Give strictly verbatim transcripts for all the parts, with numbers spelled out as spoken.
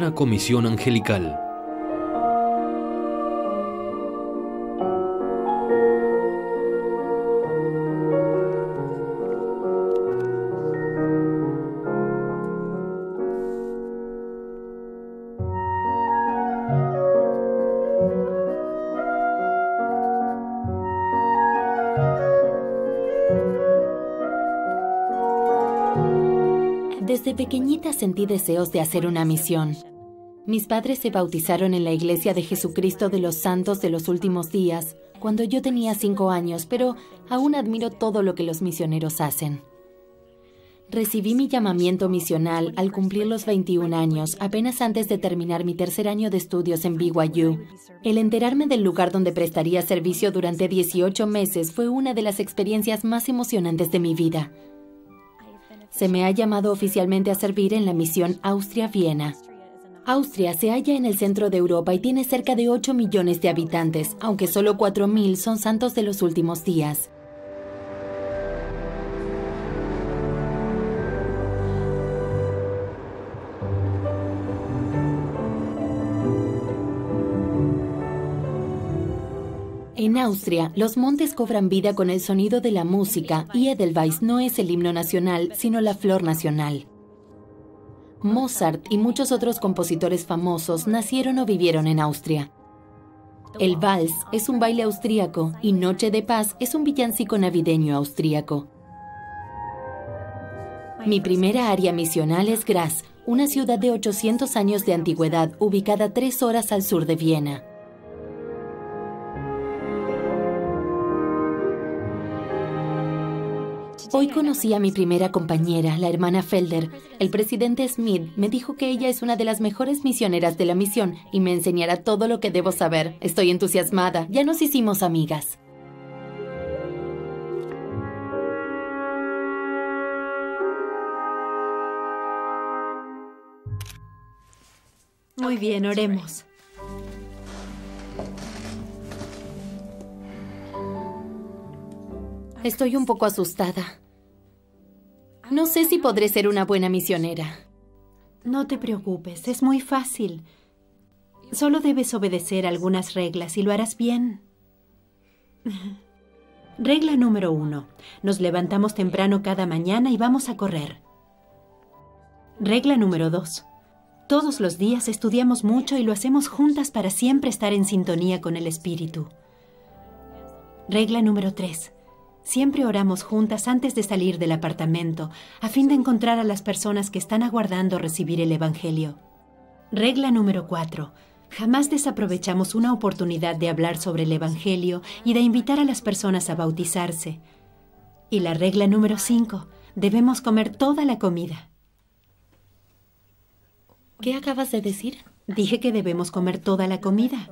una comisión angelical. Desde pequeñita sentí deseos de hacer una misión. Mis padres se bautizaron en la Iglesia de Jesucristo de los Santos de los Últimos Días cuando yo tenía cinco años, pero aún admiro todo lo que los misioneros hacen. Recibí mi llamamiento misional al cumplir los veintiún años, apenas antes de terminar mi tercer año de estudios en B Y U. El enterarme del lugar donde prestaría servicio durante dieciocho meses fue una de las experiencias más emocionantes de mi vida. Se me ha llamado oficialmente a servir en la misión Austria-Viena. Austria se halla en el centro de Europa y tiene cerca de ocho millones de habitantes, aunque solo cuatro mil son santos de los últimos días. En Austria, los montes cobran vida con el sonido de la música y Edelweiss no es el himno nacional, sino la flor nacional. Mozart y muchos otros compositores famosos nacieron o vivieron en Austria. El vals es un baile austríaco y Noche de Paz es un villancico navideño austríaco. Mi primera área misional es Graz, una ciudad de ochocientos años de antigüedad ubicada tres horas al sur de Viena. Hoy conocí a mi primera compañera, la hermana Felder. El presidente Smith me dijo que ella es una de las mejores misioneras de la misión y me enseñará todo lo que debo saber. Estoy entusiasmada. Ya nos hicimos amigas. Muy bien, oremos. Estoy un poco asustada. No sé si podré ser una buena misionera. No te preocupes, es muy fácil. Solo debes obedecer algunas reglas y lo harás bien. Regla número uno. Nos levantamos temprano cada mañana y vamos a correr. Regla número dos. Todos los días estudiamos mucho y lo hacemos juntas para siempre estar en sintonía con el Espíritu. Regla número tres. Siempre oramos juntas antes de salir del apartamento, a fin de encontrar a las personas que están aguardando recibir el Evangelio. Regla número cuatro. Jamás desaprovechamos una oportunidad de hablar sobre el Evangelio y de invitar a las personas a bautizarse. Y la regla número cinco. Debemos comer toda la comida. ¿Qué acabas de decir? Dije que debemos comer toda la comida.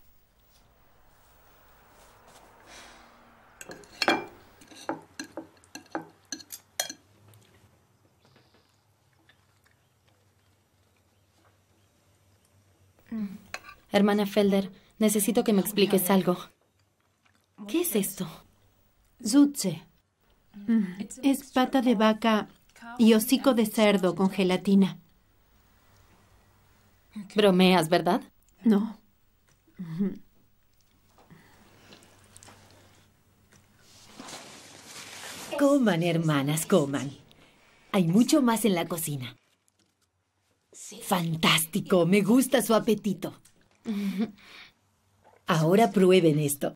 Hermana Felder, necesito que me expliques algo. ¿Qué es esto? Zutze. Es pata de vaca y hocico de cerdo con gelatina. Bromeas, ¿verdad? No. Coman, hermanas, coman. Hay mucho más en la cocina. ¡Fantástico! Me gusta su apetito. Ahora prueben esto.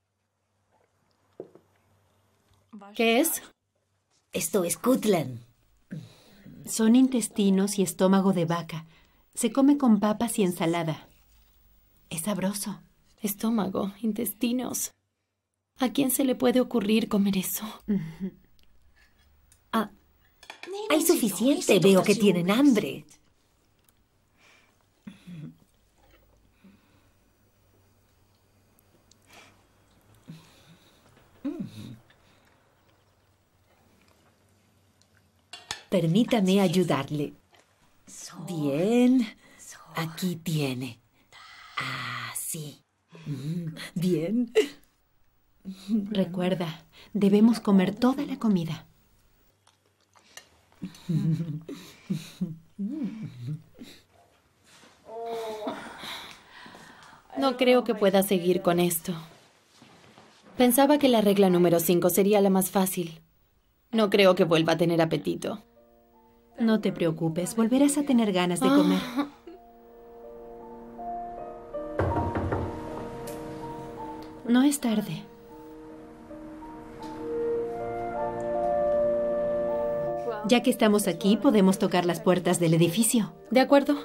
¿Qué es? Esto es Kutlan. Son intestinos y estómago de vaca. Se come con papas y ensalada. Es sabroso. Estómago, intestinos. ¿A quién se le puede ocurrir comer eso? Ah, hay suficiente. Veo que tienen hambre. Permítame ayudarle. Bien. Aquí tiene. Así. Bien. Recuerda, debemos comer toda la comida. No creo que pueda seguir con esto. Pensaba que la regla número cinco sería la más fácil. No creo que vuelva a tener apetito. No te preocupes, volverás a tener ganas de comer. No es tarde. Ya que estamos aquí, podemos tocar las puertas del edificio. ¿De acuerdo?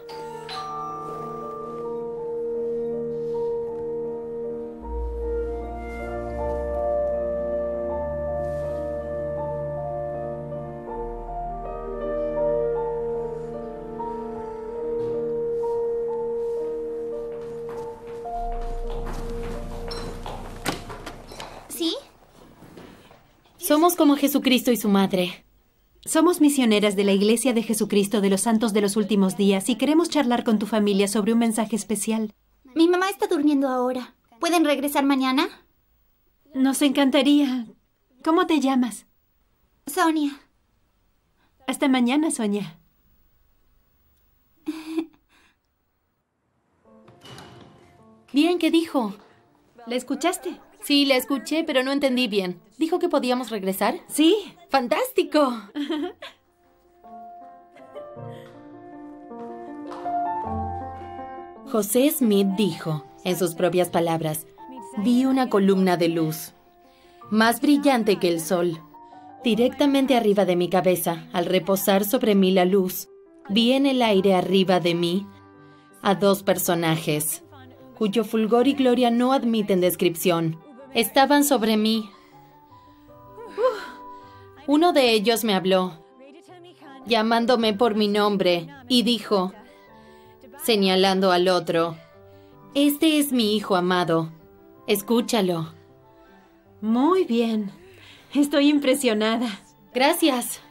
¿Sí? Somos como Jesucristo y su madre. Somos misioneras de la Iglesia de Jesucristo de los Santos de los Últimos Días y queremos charlar con tu familia sobre un mensaje especial. Mi mamá está durmiendo ahora. ¿Pueden regresar mañana? Nos encantaría. ¿Cómo te llamas? Sonia. Hasta mañana, Sonia. Bien, ¿qué dijo? ¿La escuchaste? Sí, la escuché, pero no entendí bien. ¿Dijo que podíamos regresar? Sí. ¡Fantástico! José Smith dijo, en sus propias palabras, vi una columna de luz, más brillante que el sol, directamente arriba de mi cabeza. Al reposar sobre mí la luz, vi en el aire arriba de mí a dos personajes, cuyo fulgor y gloria no admiten descripción. Estaban sobre mí. Uno de ellos me habló, llamándome por mi nombre, y dijo, señalando al otro, este es mi hijo amado, escúchalo. Muy bien. Estoy impresionada. Gracias.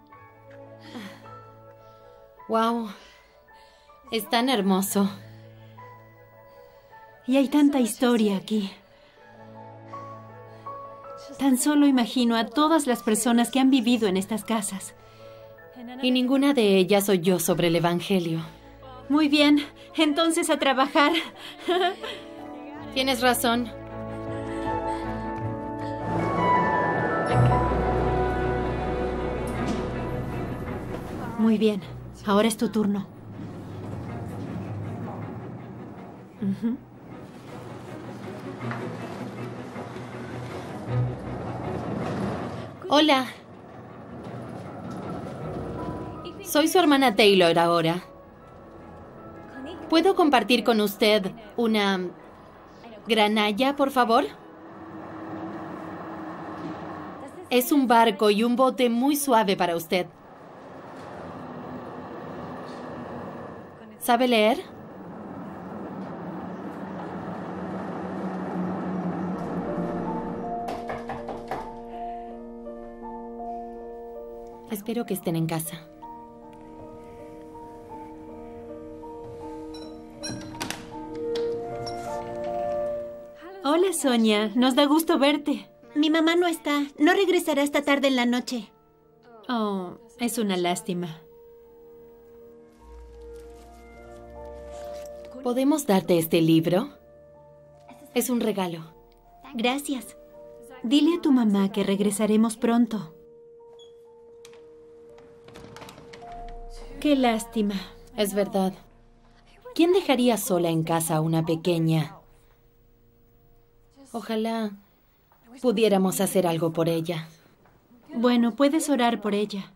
Wow, es tan hermoso. Y hay tanta historia aquí. Tan solo imagino a todas las personas que han vivido en estas casas. Y ninguna de ellas oyó sobre el Evangelio. Muy bien, entonces a trabajar. Tienes razón. Muy bien, ahora es tu turno. Uh-huh. Hola. Soy su hermana Taylor ahora. ¿Puedo compartir con usted una granalla, por favor? Es un barco y un bote muy suave para usted. ¿Sabe leer? Espero que estén en casa. Hola, Sonia. Nos da gusto verte. Mi mamá no está. No regresará esta tarde en la noche. Oh, es una lástima. ¿Podemos darte este libro? Es un regalo. Gracias. Dile a tu mamá que regresaremos pronto. Qué lástima. Es verdad. ¿Quién dejaría sola en casa a una pequeña? Ojalá pudiéramos hacer algo por ella. Bueno, puedes orar por ella.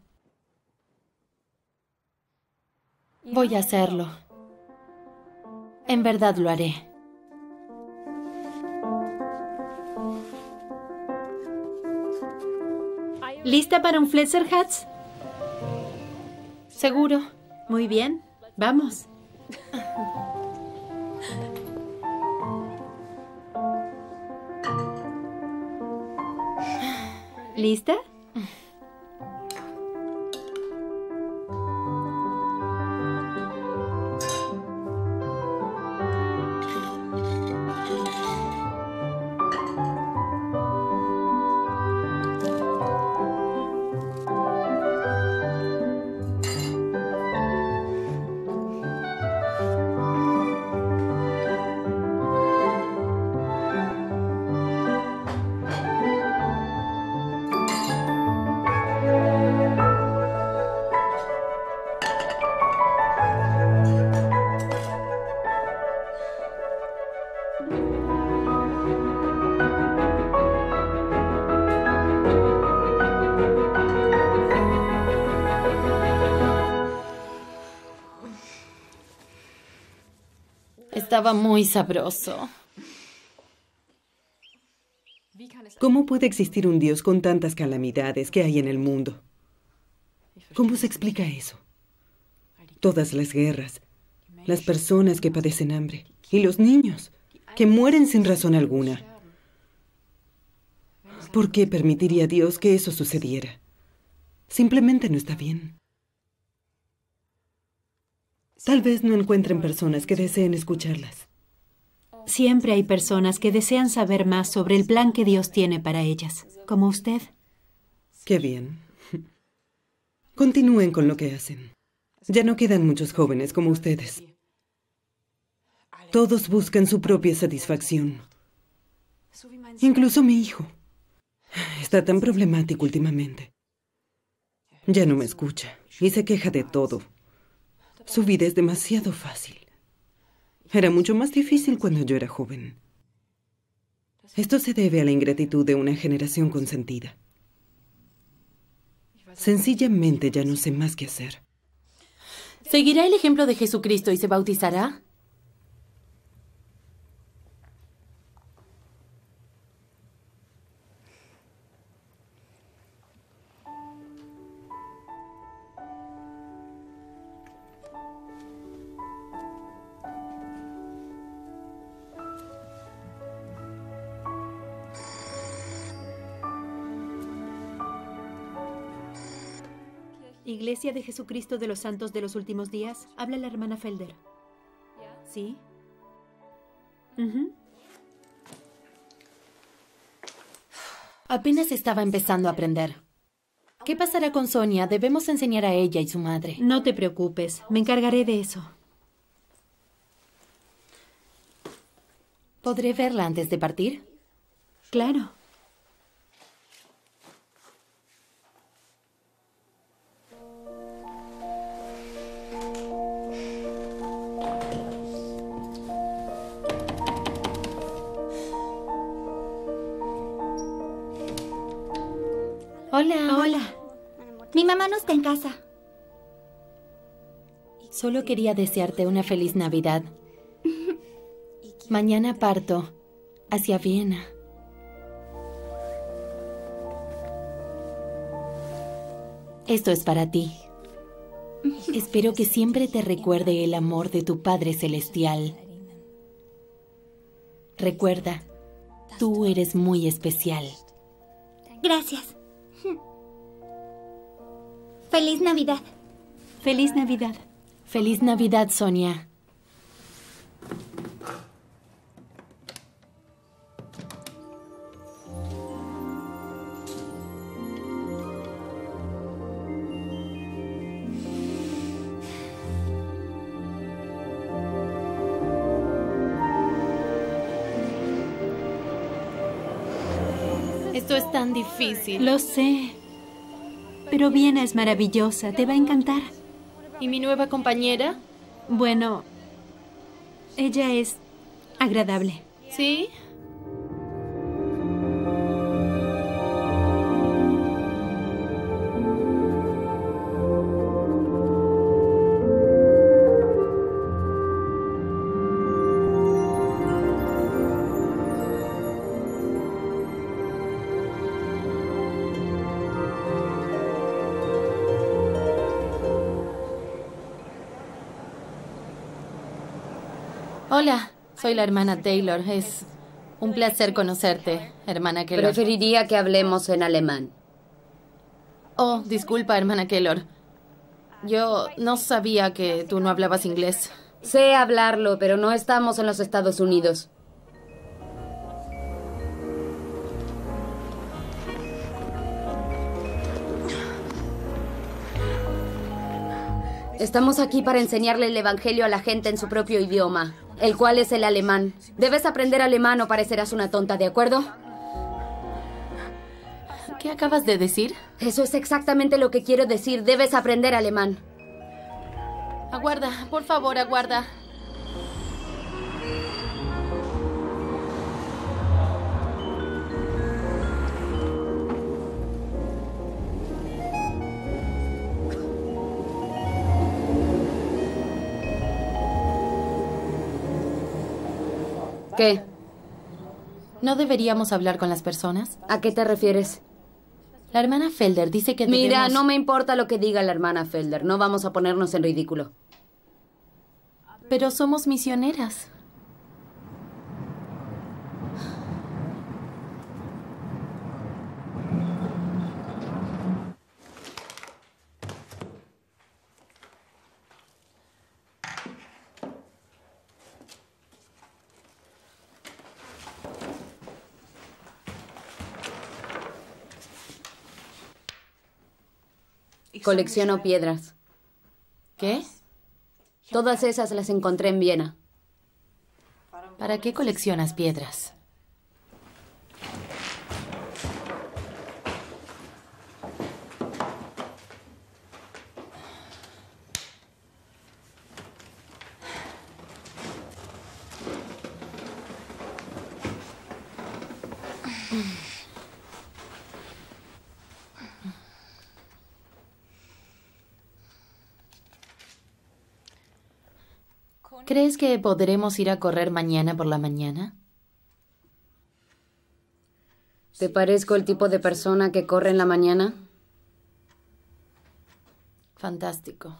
Voy a hacerlo. En verdad lo haré. ¿Lista para un Fletcher Hats? ¿Seguro? Muy bien. Vamos. ¿Lista? Estaba muy sabroso. ¿Cómo puede existir un Dios con tantas calamidades que hay en el mundo? ¿Cómo se explica eso? Todas las guerras, las personas que padecen hambre y los niños que mueren sin razón alguna. ¿Por qué permitiría Dios que eso sucediera? Simplemente no está bien. Tal vez no encuentren personas que deseen escucharlas. Siempre hay personas que desean saber más sobre el plan que Dios tiene para ellas, como usted. Qué bien. Continúen con lo que hacen. Ya no quedan muchos jóvenes como ustedes. Todos buscan su propia satisfacción. Incluso mi hijo. Está tan problemático últimamente. Ya no me escucha y se queja de todo. Su vida es demasiado fácil. Era mucho más difícil cuando yo era joven. Esto se debe a la ingratitud de una generación consentida. Sencillamente ya no sé más qué hacer. ¿Seguirá el ejemplo de Jesucristo y se bautizará? Iglesia de Jesucristo de los Santos de los Últimos Días. Habla la hermana Felder. ¿Sí? Uh-huh. Apenas estaba empezando a aprender. ¿Qué pasará con Sonia? Debemos enseñar a ella y su madre. No te preocupes, me encargaré de eso. ¿Podré verla antes de partir? Claro. Hola. Hola. Mi mamá no está en casa. Solo quería desearte una feliz Navidad. Mañana parto hacia Viena. Esto es para ti. Espero que siempre te recuerde el amor de tu Padre Celestial. Recuerda, tú eres muy especial. Gracias. Feliz Navidad. Feliz Navidad. Feliz Navidad, Sonia. Esto es tan difícil. Lo sé. Pero Viena es maravillosa. Te va a encantar. ¿Y mi nueva compañera? Bueno, ella es agradable. ¿Sí? Hola, soy la hermana Taylor. Es un placer conocerte, hermana Keller. Preferiría que hablemos en alemán. Oh, disculpa, hermana Keller. Yo no sabía que tú no hablabas inglés. Sé hablarlo, pero no estamos en los Estados Unidos. Estamos aquí para enseñarle el Evangelio a la gente en su propio idioma, el cual es el alemán. Debes aprender alemán o parecerás una tonta, ¿de acuerdo? ¿Qué acabas de decir? Eso es exactamente lo que quiero decir. Debes aprender alemán. Aguarda, por favor, aguarda. ¿Qué? ¿No deberíamos hablar con las personas? ¿A qué te refieres? La hermana Felder dice que Mira, debemos... no me importa lo que diga la hermana Felder. No vamos a ponernos en ridículo. Pero somos misioneras. Colecciono piedras. ¿Qué? Todas esas las encontré en Viena. ¿Para qué coleccionas piedras? ¿Crees que podremos ir a correr mañana por la mañana? ¿Te parezco el tipo de persona que corre en la mañana? Fantástico.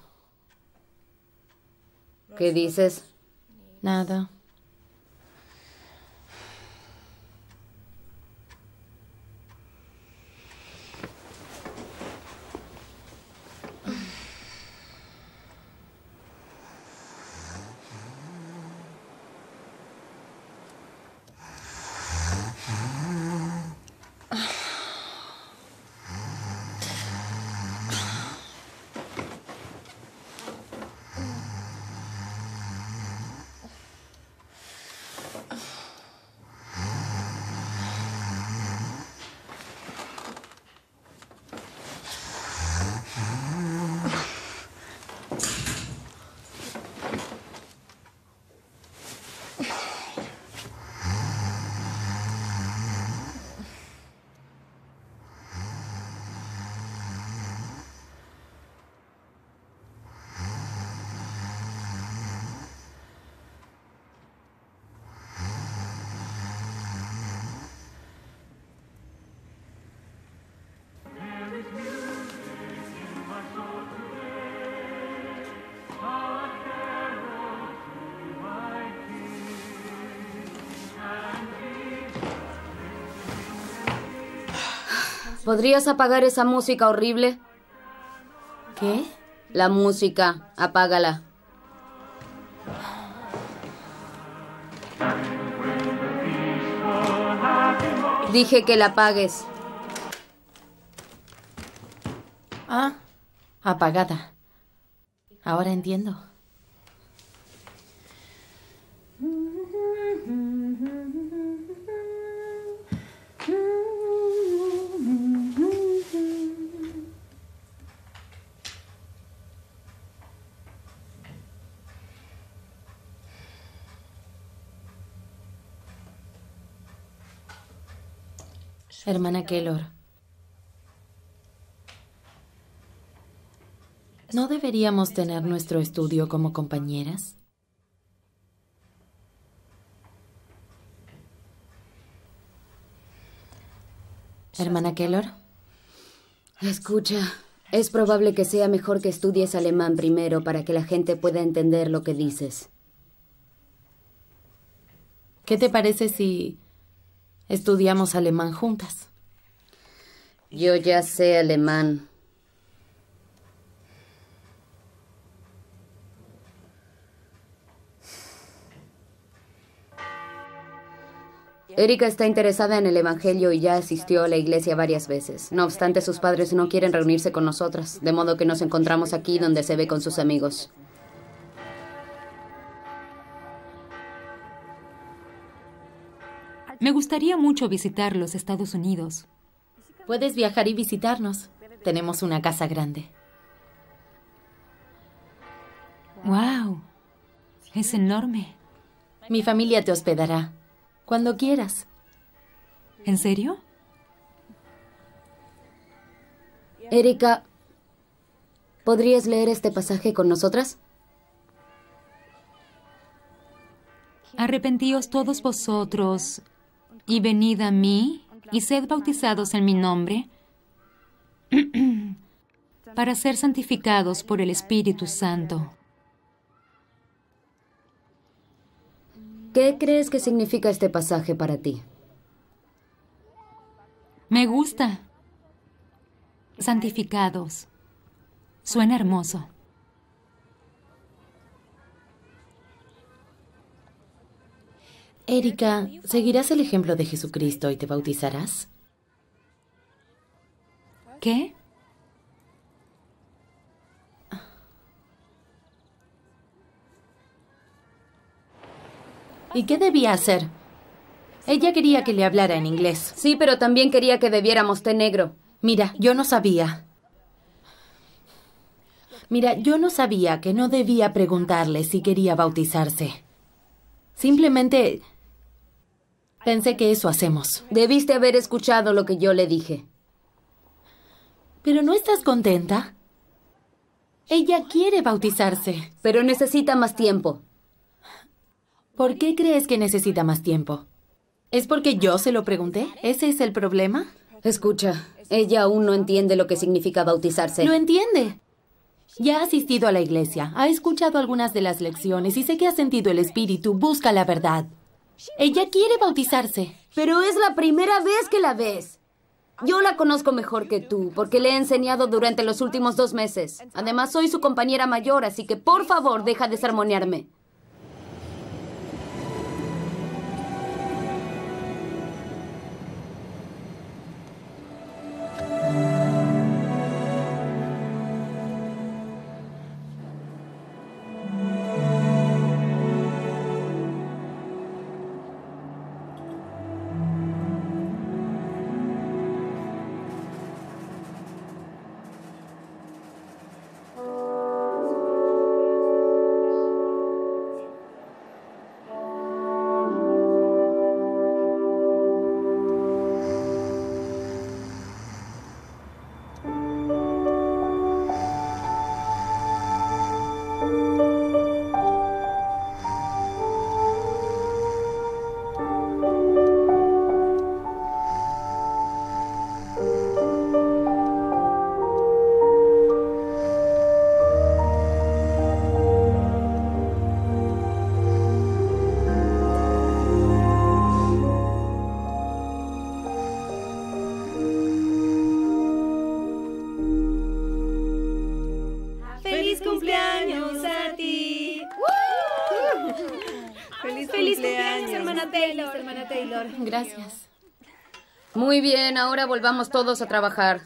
¿Qué dices? Nada. ¿Podrías apagar esa música horrible? ¿Qué? La música, apágala. Dije que la apagues. Ah, apagada. Ahora entiendo. Hermana Keylor, ¿no deberíamos tener nuestro estudio como compañeras? Hermana Keylor. Escucha, es probable que sea mejor que estudies alemán primero para que la gente pueda entender lo que dices. ¿Qué te parece si estudiamos alemán juntas? Yo ya sé alemán. Erika está interesada en el Evangelio y ya asistió a la iglesia varias veces. No obstante, sus padres no quieren reunirse con nosotras, de modo que nos encontramos aquí donde se ve con sus amigos. Me gustaría mucho visitar los Estados Unidos. Puedes viajar y visitarnos. Tenemos una casa grande. ¡Wow! Es enorme. Mi familia te hospedará cuando quieras. ¿En serio? Erika, ¿podrías leer este pasaje con nosotras? Arrepentíos todos vosotros, y venid a mí, y sed bautizados en mi nombre, para ser santificados por el Espíritu Santo. ¿Qué crees que significa este pasaje para ti? Me gusta. Santificados. Suena hermoso. Erika, ¿seguirás el ejemplo de Jesucristo y te bautizarás? ¿Qué? ¿Y qué debía hacer? Ella quería que le hablara en inglés. Sí, pero también quería que bebiéramos té negro. Mira, yo no sabía. Mira, yo no sabía que no debía preguntarle si quería bautizarse. Simplemente pensé que eso hacemos. Debiste haber escuchado lo que yo le dije. ¿Pero no estás contenta? Ella quiere bautizarse. Pero necesita más tiempo. ¿Por qué crees que necesita más tiempo? ¿Es porque yo se lo pregunté? ¿Ese es el problema? Escucha, ella aún no entiende lo que significa bautizarse. Lo entiende. Ya ha asistido a la iglesia, ha escuchado algunas de las lecciones y sé que ha sentido el espíritu, busca la verdad. Ella quiere bautizarse. Pero es la primera vez que la ves. Yo la conozco mejor que tú, porque le he enseñado durante los últimos dos meses. Además, soy su compañera mayor, así que por favor, deja de sermonearme. ¡Feliz cumpleaños a ti! ¡Feliz, ¡Feliz cumpleaños, hermana Taylor! hermana Taylor! Gracias. Muy bien, ahora volvamos todos a trabajar.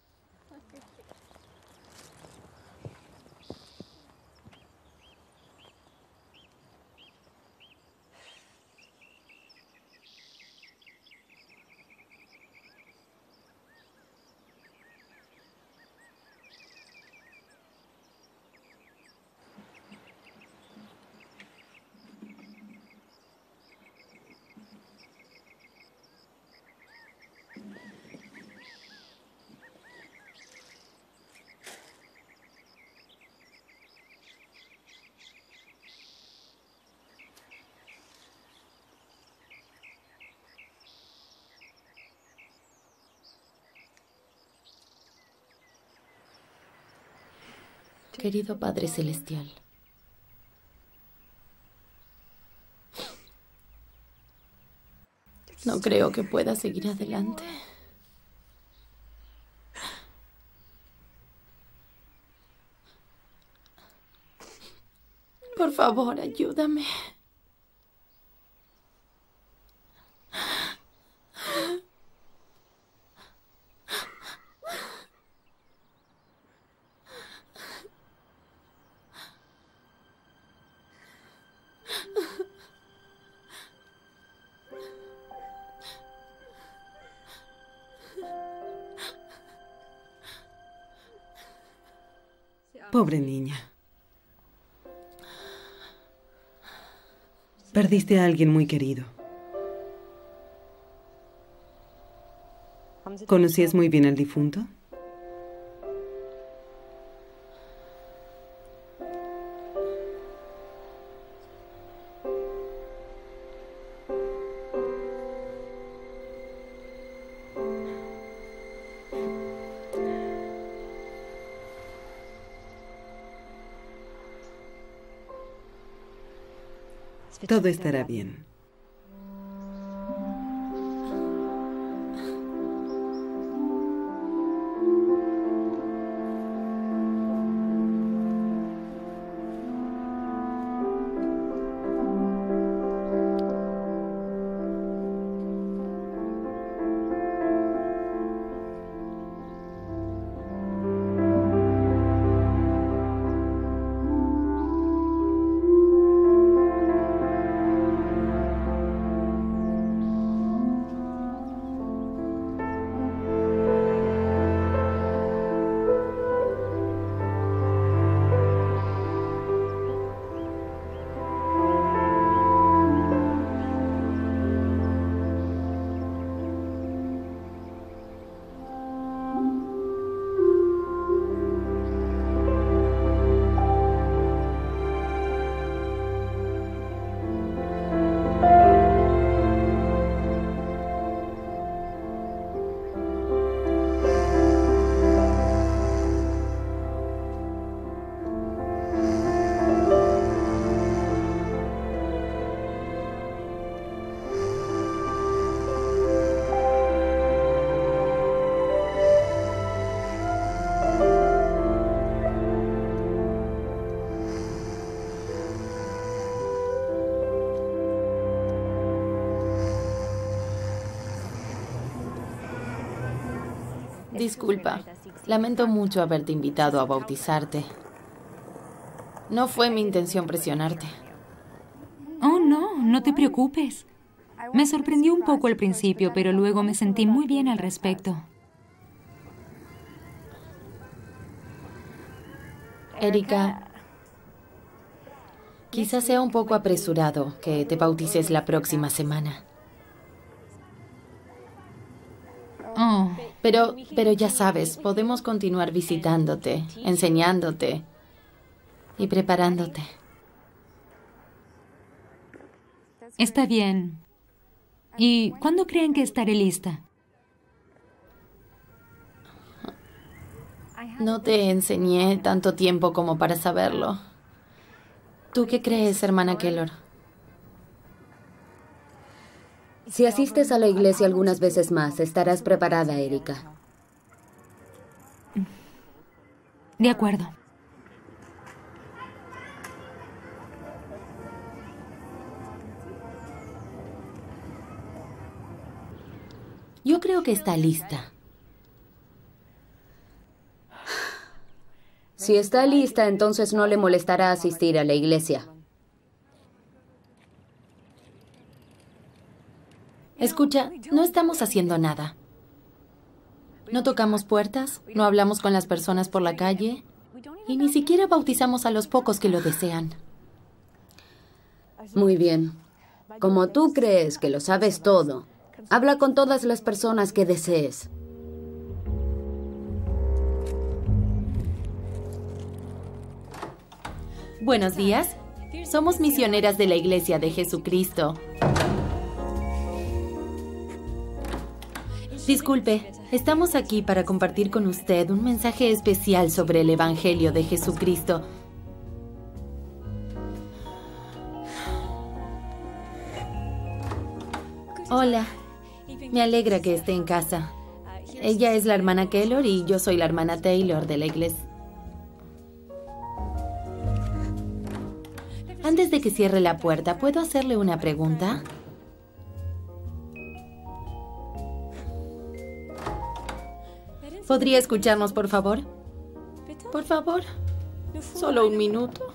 Querido Padre Celestial, no creo que pueda seguir adelante. Por favor, ayúdame. Pobre niña. Perdiste a alguien muy querido. ¿Conocías muy bien al difunto? Todo estará bien. Disculpa, lamento mucho haberte invitado a bautizarte. No fue mi intención presionarte. Oh, no, no te preocupes. Me sorprendió un poco al principio, pero luego me sentí muy bien al respecto. Erika, quizás sea un poco apresurado que te bautices la próxima semana. Oh, Pero, pero ya sabes, podemos continuar visitándote, enseñándote y preparándote. está bien. ¿Y cuándo creen que estaré lista? No te enseñé tanto tiempo como para saberlo. ¿Tú qué crees, hermana Keylor? Si asistes a la iglesia algunas veces más, estarás preparada, Erika. De acuerdo. Yo creo que está lista. Si está lista, entonces no le molestará asistir a la iglesia. Escucha, no estamos haciendo nada. No tocamos puertas, no hablamos con las personas por la calle y ni siquiera bautizamos a los pocos que lo desean. Muy bien. Como tú crees que lo sabes todo, habla con todas las personas que desees. Buenos días. Somos misioneras de la Iglesia de Jesucristo. Disculpe, estamos aquí para compartir con usted un mensaje especial sobre el Evangelio de Jesucristo. Hola, me alegra que esté en casa. Ella es la hermana Keylor y yo soy la hermana Taylor de la iglesia. Antes de que cierre la puerta, ¿puedo hacerle una pregunta? ¿Podría escucharnos, por favor? Por favor. Solo un minuto.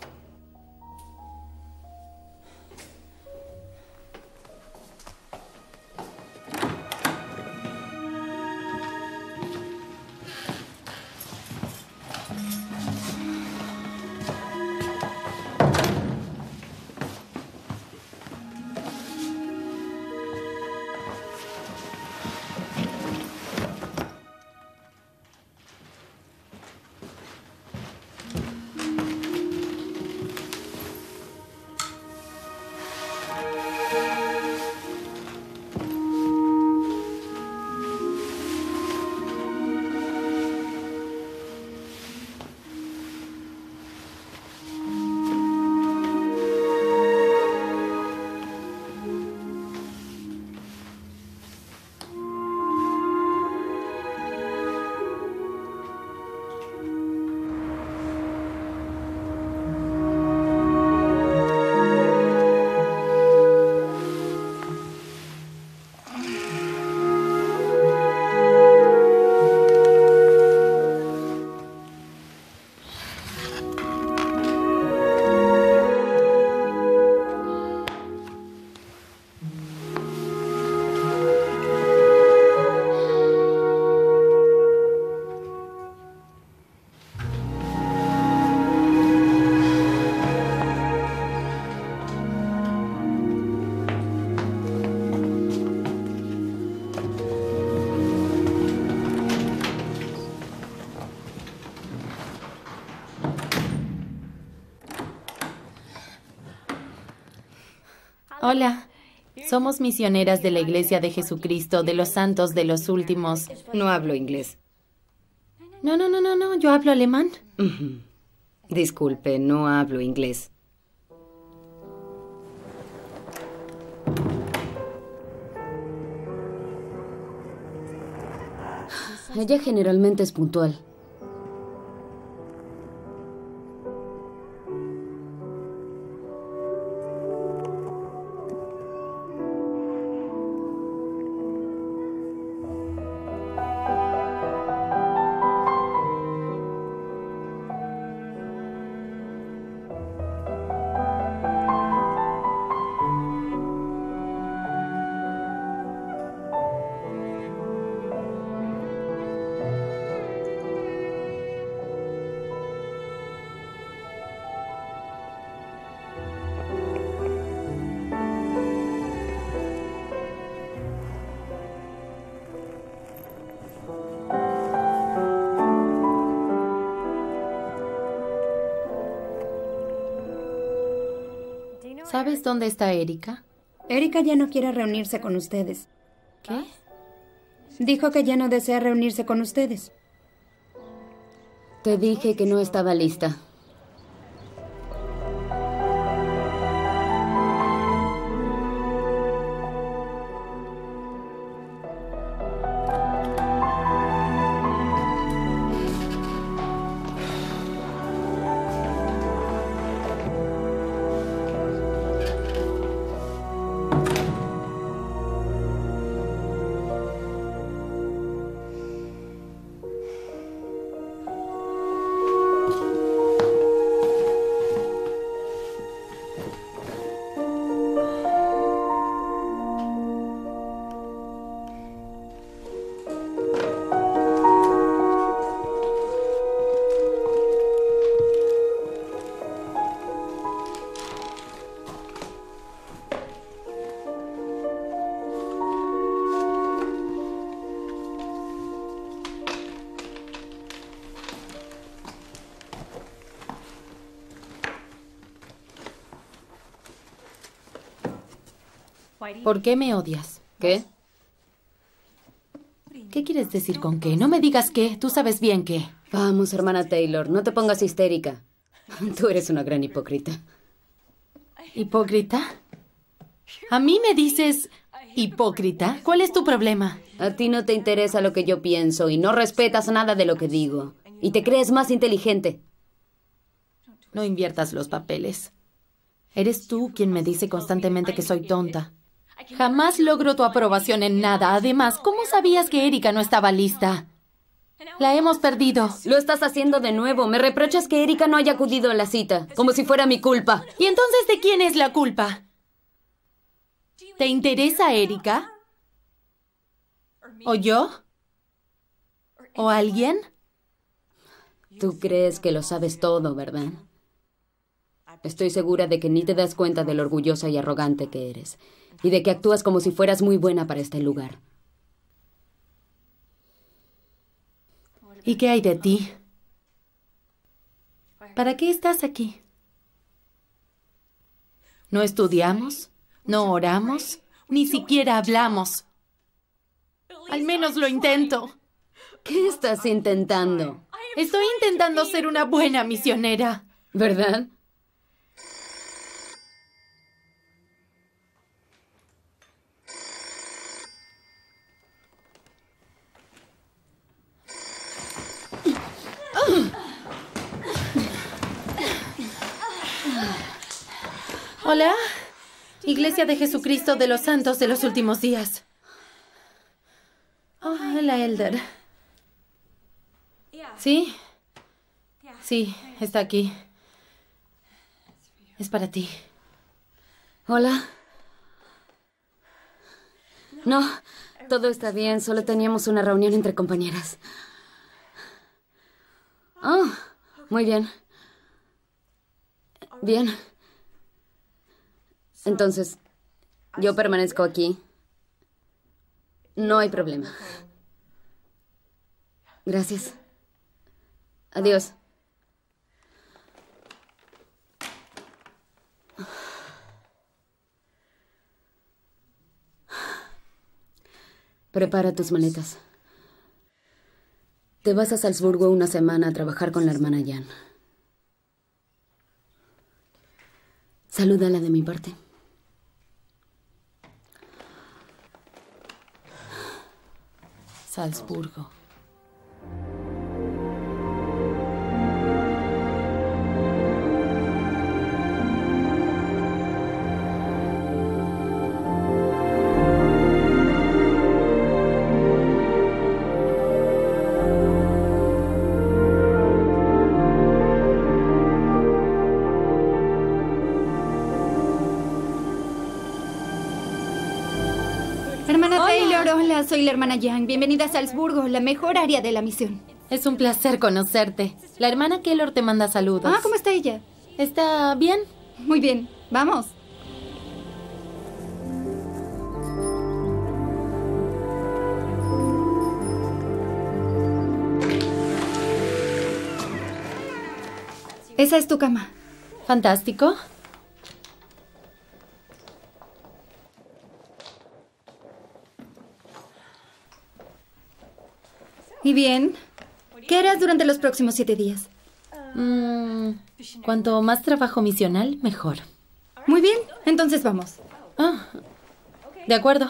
Hola. Somos misioneras de la Iglesia de Jesucristo de los Santos de los Últimos. No hablo inglés. No, no, no, no, no. Yo hablo alemán. Uh-huh. Disculpe, no hablo inglés. Ella generalmente es puntual. ¿Sabes dónde está Erika? Erika ya no quiere reunirse con ustedes. ¿Qué? Dijo que ya no desea reunirse con ustedes. Te dije que no estaba lista. ¿Por qué me odias? ¿Qué? ¿Qué quieres decir con qué? No me digas qué. Tú sabes bien qué. Vamos, hermana Taylor, no te pongas histérica. Tú eres una gran hipócrita. ¿Hipócrita? ¿A mí me dices hipócrita? ¿Cuál es tu problema? A ti no te interesa lo que yo pienso y no respetas nada de lo que digo. Y te crees más inteligente. No inviertas los papeles. Eres tú quien me dice constantemente que soy tonta. Jamás logro tu aprobación en nada. Además, ¿cómo sabías que Erika no estaba lista? La hemos perdido. Lo estás haciendo de nuevo. Me reprochas que Erika no haya acudido a la cita, como si fuera mi culpa. ¿Y entonces de quién es la culpa? ¿Te interesa Erika? ¿O yo? ¿O alguien? Tú crees que lo sabes todo, ¿verdad? Estoy segura de que ni te das cuenta de lo orgullosa y arrogante que eres. Y de que actúas como si fueras muy buena para este lugar. ¿Y qué hay de ti? ¿Para qué estás aquí? ¿No estudiamos? ¿No oramos? Ni siquiera hablamos. Al menos lo intento. ¿Qué estás intentando? Estoy intentando ser una buena misionera. ¿Verdad? Hola, Iglesia de Jesucristo de los Santos de los Últimos Días. Oh, la Elder. ¿Sí? Sí, está aquí. Es para ti. Hola. No, todo está bien. Solo teníamos una reunión entre compañeras. Oh, muy bien. Bien. Entonces, yo permanezco aquí. No hay problema. Gracias. Adiós. Prepara tus maletas. Te vas a Salzburgo una semana a trabajar con la hermana Jan. Salúdala de mi parte. Salzburgo. Hermana Taylor, hola, soy la hermana Yang. Bienvenida a Salzburgo, la mejor área de la misión. Es un placer conocerte. La hermana Keylor te manda saludos. Ah, ¿cómo está ella? ¿Está bien? Muy bien, vamos. Esa es tu cama. Fantástico. ¿Y bien? ¿Qué harás durante los próximos siete días? Mm, cuanto más trabajo misional, mejor. Muy bien, entonces vamos. Ah, de acuerdo.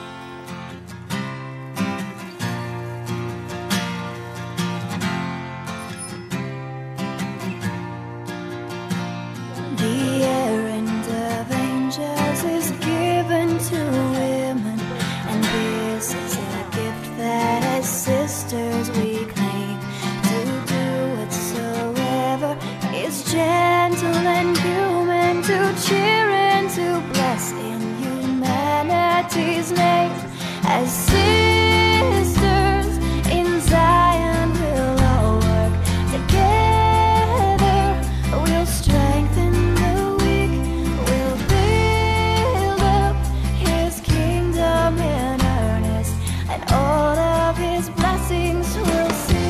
The errand of angels is given to women, and this is a gift that as sisters we claim to do whatsoever is gentle and human, to cheer and to bless in humanity's name. As sisters in Zion we'll all work together, we'll strengthen the weak, we'll build up his kingdom in earnest, and all of his blessings we'll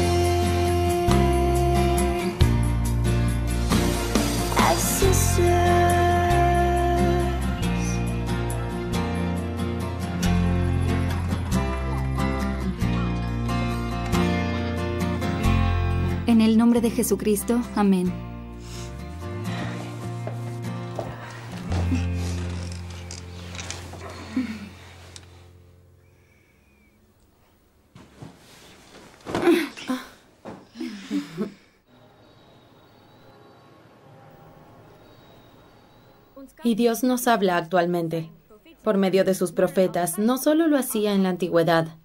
sing as sisters. En el nombre de Jesucristo, amén. Y Dios nos habla actualmente, por medio de sus profetas. No solo lo hacía en la antigüedad.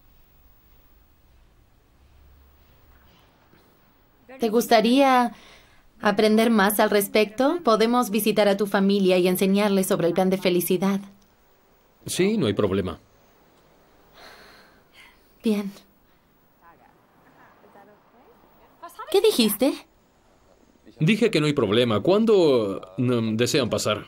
¿Te gustaría aprender más al respecto? Podemos visitar a tu familia y enseñarles sobre el plan de felicidad. Sí, no hay problema. Bien. ¿Qué dijiste? Dije que no hay problema. ¿Cuándo mm, desean pasar?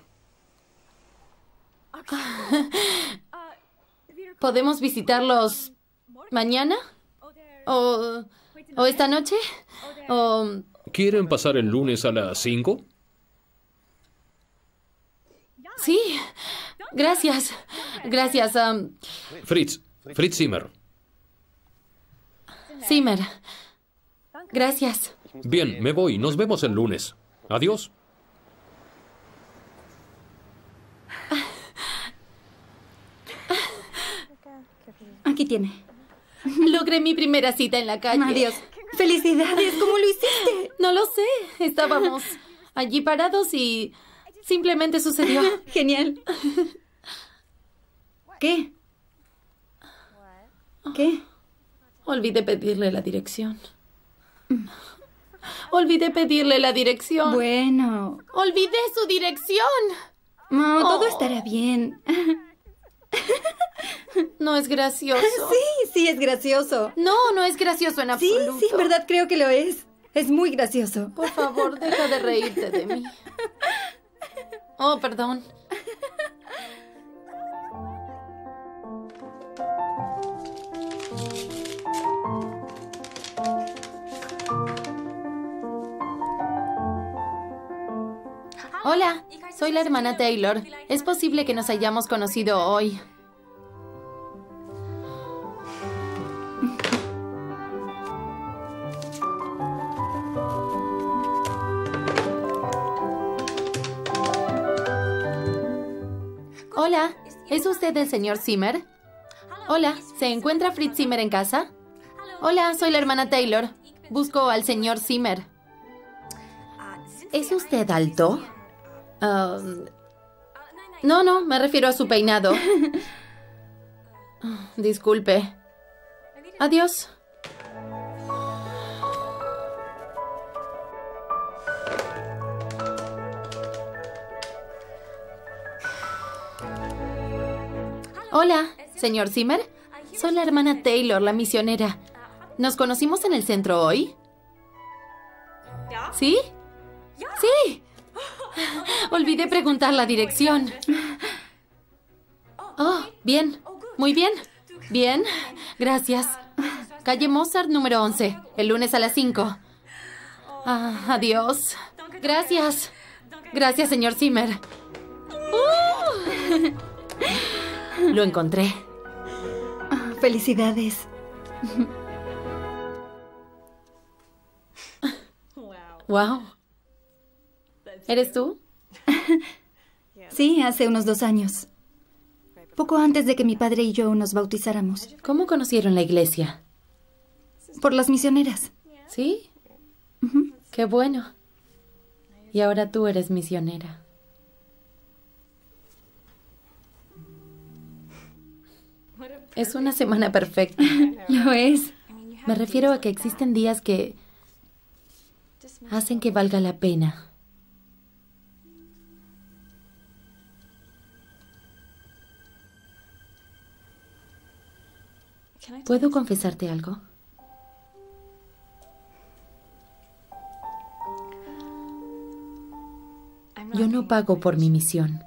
¿Podemos visitarlos mañana? ¿O, o esta noche? ¿O ¿Quieren pasar el lunes a las cinco? Sí, gracias. Gracias. Um, Fritz, Fritz Zimmer. Zimmer. Gracias. Bien, me voy. Nos vemos el lunes. Adiós. Aquí tiene. Logré mi primera cita en la calle. Adiós. ¡Felicidades! ¿Cómo lo hiciste? No lo sé. Estábamos allí parados y simplemente sucedió. Genial. ¿Qué? ¿Qué? Olvidé pedirle la dirección. Olvidé pedirle la dirección. Bueno. Olvidé su dirección. No, todo Oh. estará bien. No es gracioso. Sí, sí, es gracioso. No, no es gracioso en Sí, absoluto. sí, en verdad creo que lo es. Es muy gracioso. Por favor, deja de reírte de mí. Oh, perdón. Hola, soy la hermana Taylor. Es posible que nos hayamos conocido hoy. Hola, ¿es usted el señor Zimmer? Hola, ¿se encuentra Fritz Zimmer en casa? Hola, soy la hermana Taylor. Busco al señor Zimmer. ¿Es usted alto? Uh, no, no, me refiero a su peinado. Disculpe. Adiós. Hola, señor Zimmer. Soy la hermana Taylor, la misionera. ¿Nos conocimos en el centro hoy? ¿Sí? ¡Sí! Olvidé preguntar la dirección. Oh, bien. Muy bien. Bien. Gracias. Calle Mozart, número once. El lunes a las cinco. Ah, adiós. Gracias. Gracias, señor Zimmer. Uh. Lo encontré. Oh, felicidades. Wow. ¿Eres tú? Sí, hace unos dos años. Poco antes de que mi padre y yo nos bautizáramos. ¿Cómo conocieron la iglesia? Por las misioneras. ¿Sí? Uh-huh. Qué bueno. Y ahora tú eres misionera. Es una semana perfecta. Lo es. Me refiero a que existen días que hacen que valga la pena. ¿Puedo confesarte algo? Yo no pago por mi misión.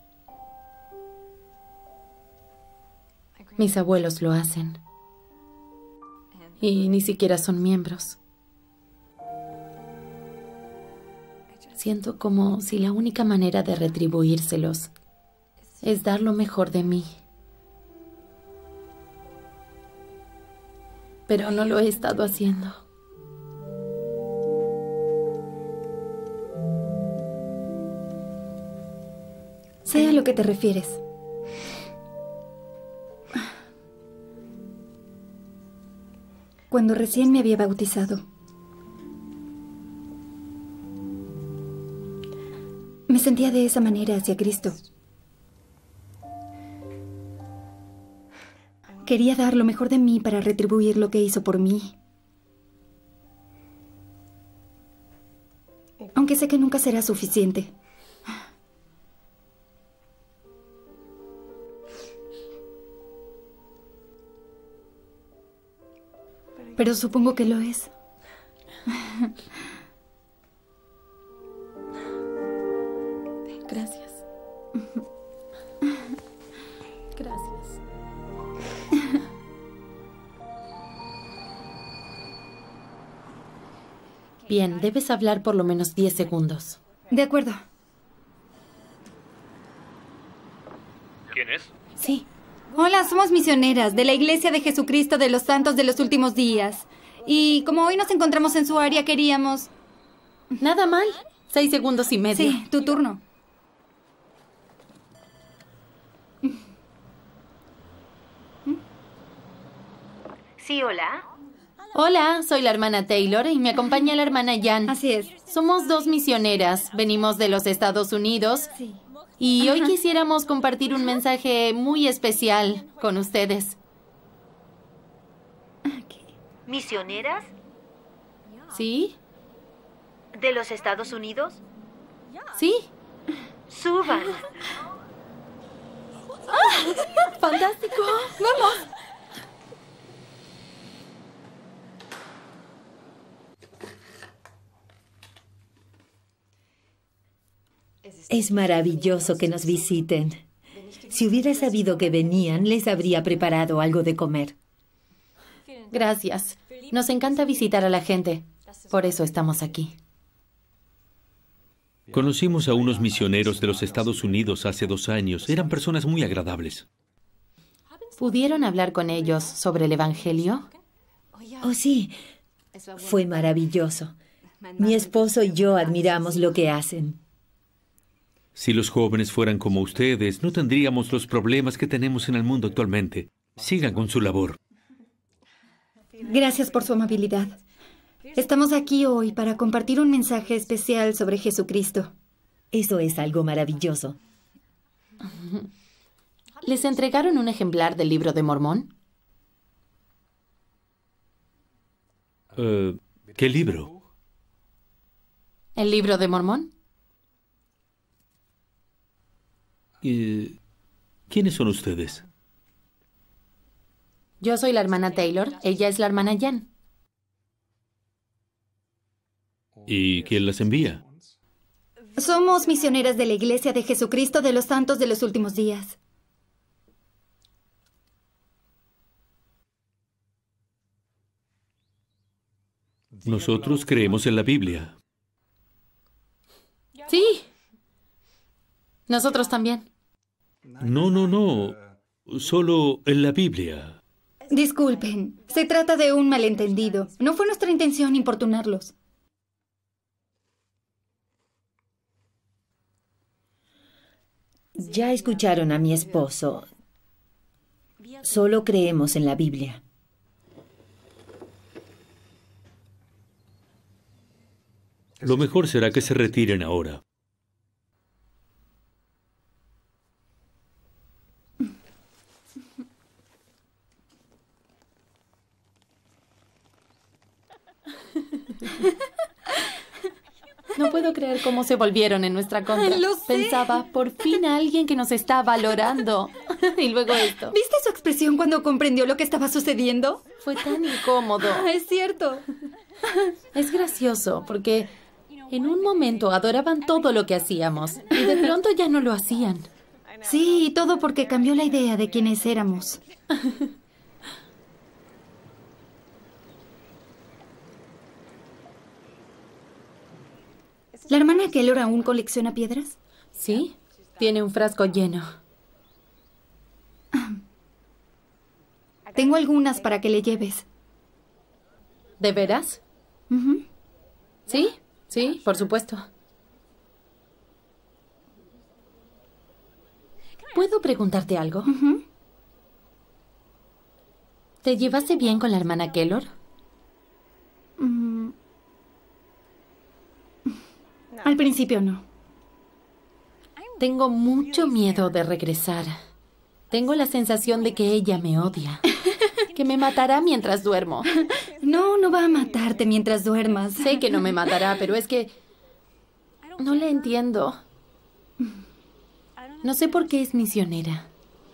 Mis abuelos lo hacen. Y ni siquiera son miembros. Siento como si la única manera de retribuírselos es dar lo mejor de mí. Pero no lo he estado haciendo. Sé a lo que te refieres. Cuando recién me había bautizado, me sentía de esa manera hacia Cristo. Quería dar lo mejor de mí para retribuir lo que hizo por mí. Aunque sé que nunca será suficiente. Pero supongo que lo es. Gracias. Gracias. Bien, debes hablar por lo menos diez segundos. De acuerdo. ¿Quién es? Sí. Hola, somos misioneras de la Iglesia de Jesucristo de los Santos de los Últimos Días. Y como hoy nos encontramos en su área, queríamos... Nada mal. Seis segundos y medio. Sí, tu turno. Sí, hola. Hola, soy la hermana Taylor y me acompaña la hermana Jan. Así es. Somos dos misioneras. Venimos de los Estados Unidos. Sí. Y hoy quisiéramos compartir un mensaje muy especial con ustedes. ¿Misioneras? ¿Sí? ¿De los Estados Unidos? Sí. Suban. ¡Ah! ¡Fantástico! ¡Vamos! Es maravilloso que nos visiten. Si hubiera sabido que venían, les habría preparado algo de comer. Gracias. Nos encanta visitar a la gente. Por eso estamos aquí. Conocimos a unos misioneros de los Estados Unidos hace dos años. Eran personas muy agradables. ¿Pudieron hablar con ellos sobre el Evangelio? Oh, sí. Fue maravilloso. Mi esposo y yo admiramos lo que hacen. Si los jóvenes fueran como ustedes, no tendríamos los problemas que tenemos en el mundo actualmente. Sigan con su labor. Gracias por su amabilidad. Estamos aquí hoy para compartir un mensaje especial sobre Jesucristo. Eso es algo maravilloso. ¿Les entregaron un ejemplar del libro de Mormón? Uh, ¿Qué libro? ¿El libro de Mormón? ¿Y quiénes son ustedes? Yo soy la hermana Taylor, ella es la hermana Jan. ¿Y quién las envía? Somos misioneras de la Iglesia de Jesucristo de los Santos de los Últimos Días. Nosotros creemos en la Biblia. Sí. Nosotros también. No, no, no. Solo en la Biblia. Disculpen, se trata de un malentendido. No fue nuestra intención importunarlos. Ya escucharon a mi esposo. Solo creemos en la Biblia. Lo mejor será que se retiren ahora. No puedo creer cómo se volvieron en nuestra contra. Lo sé. Pensaba, por fin alguien que nos está valorando. Y luego esto. ¿Viste su expresión cuando comprendió lo que estaba sucediendo? Fue tan incómodo. Es cierto. Es gracioso, porque en un momento adoraban todo lo que hacíamos y de pronto ya no lo hacían. Sí, y todo porque cambió la idea de quiénes éramos. ¿La hermana Keller aún colecciona piedras? Sí, tiene un frasco lleno. Tengo algunas para que le lleves. ¿De veras? Uh-huh. Sí, sí, por supuesto. ¿Puedo preguntarte algo? Uh-huh. ¿Te llevaste bien con la hermana Keller? Mm. Al principio no. Tengo mucho miedo de regresar. Tengo la sensación de que ella me odia. Que me matará mientras duermo. No, no va a matarte mientras duermas. Sé que no me matará, pero es que no la entiendo. No sé por qué es misionera.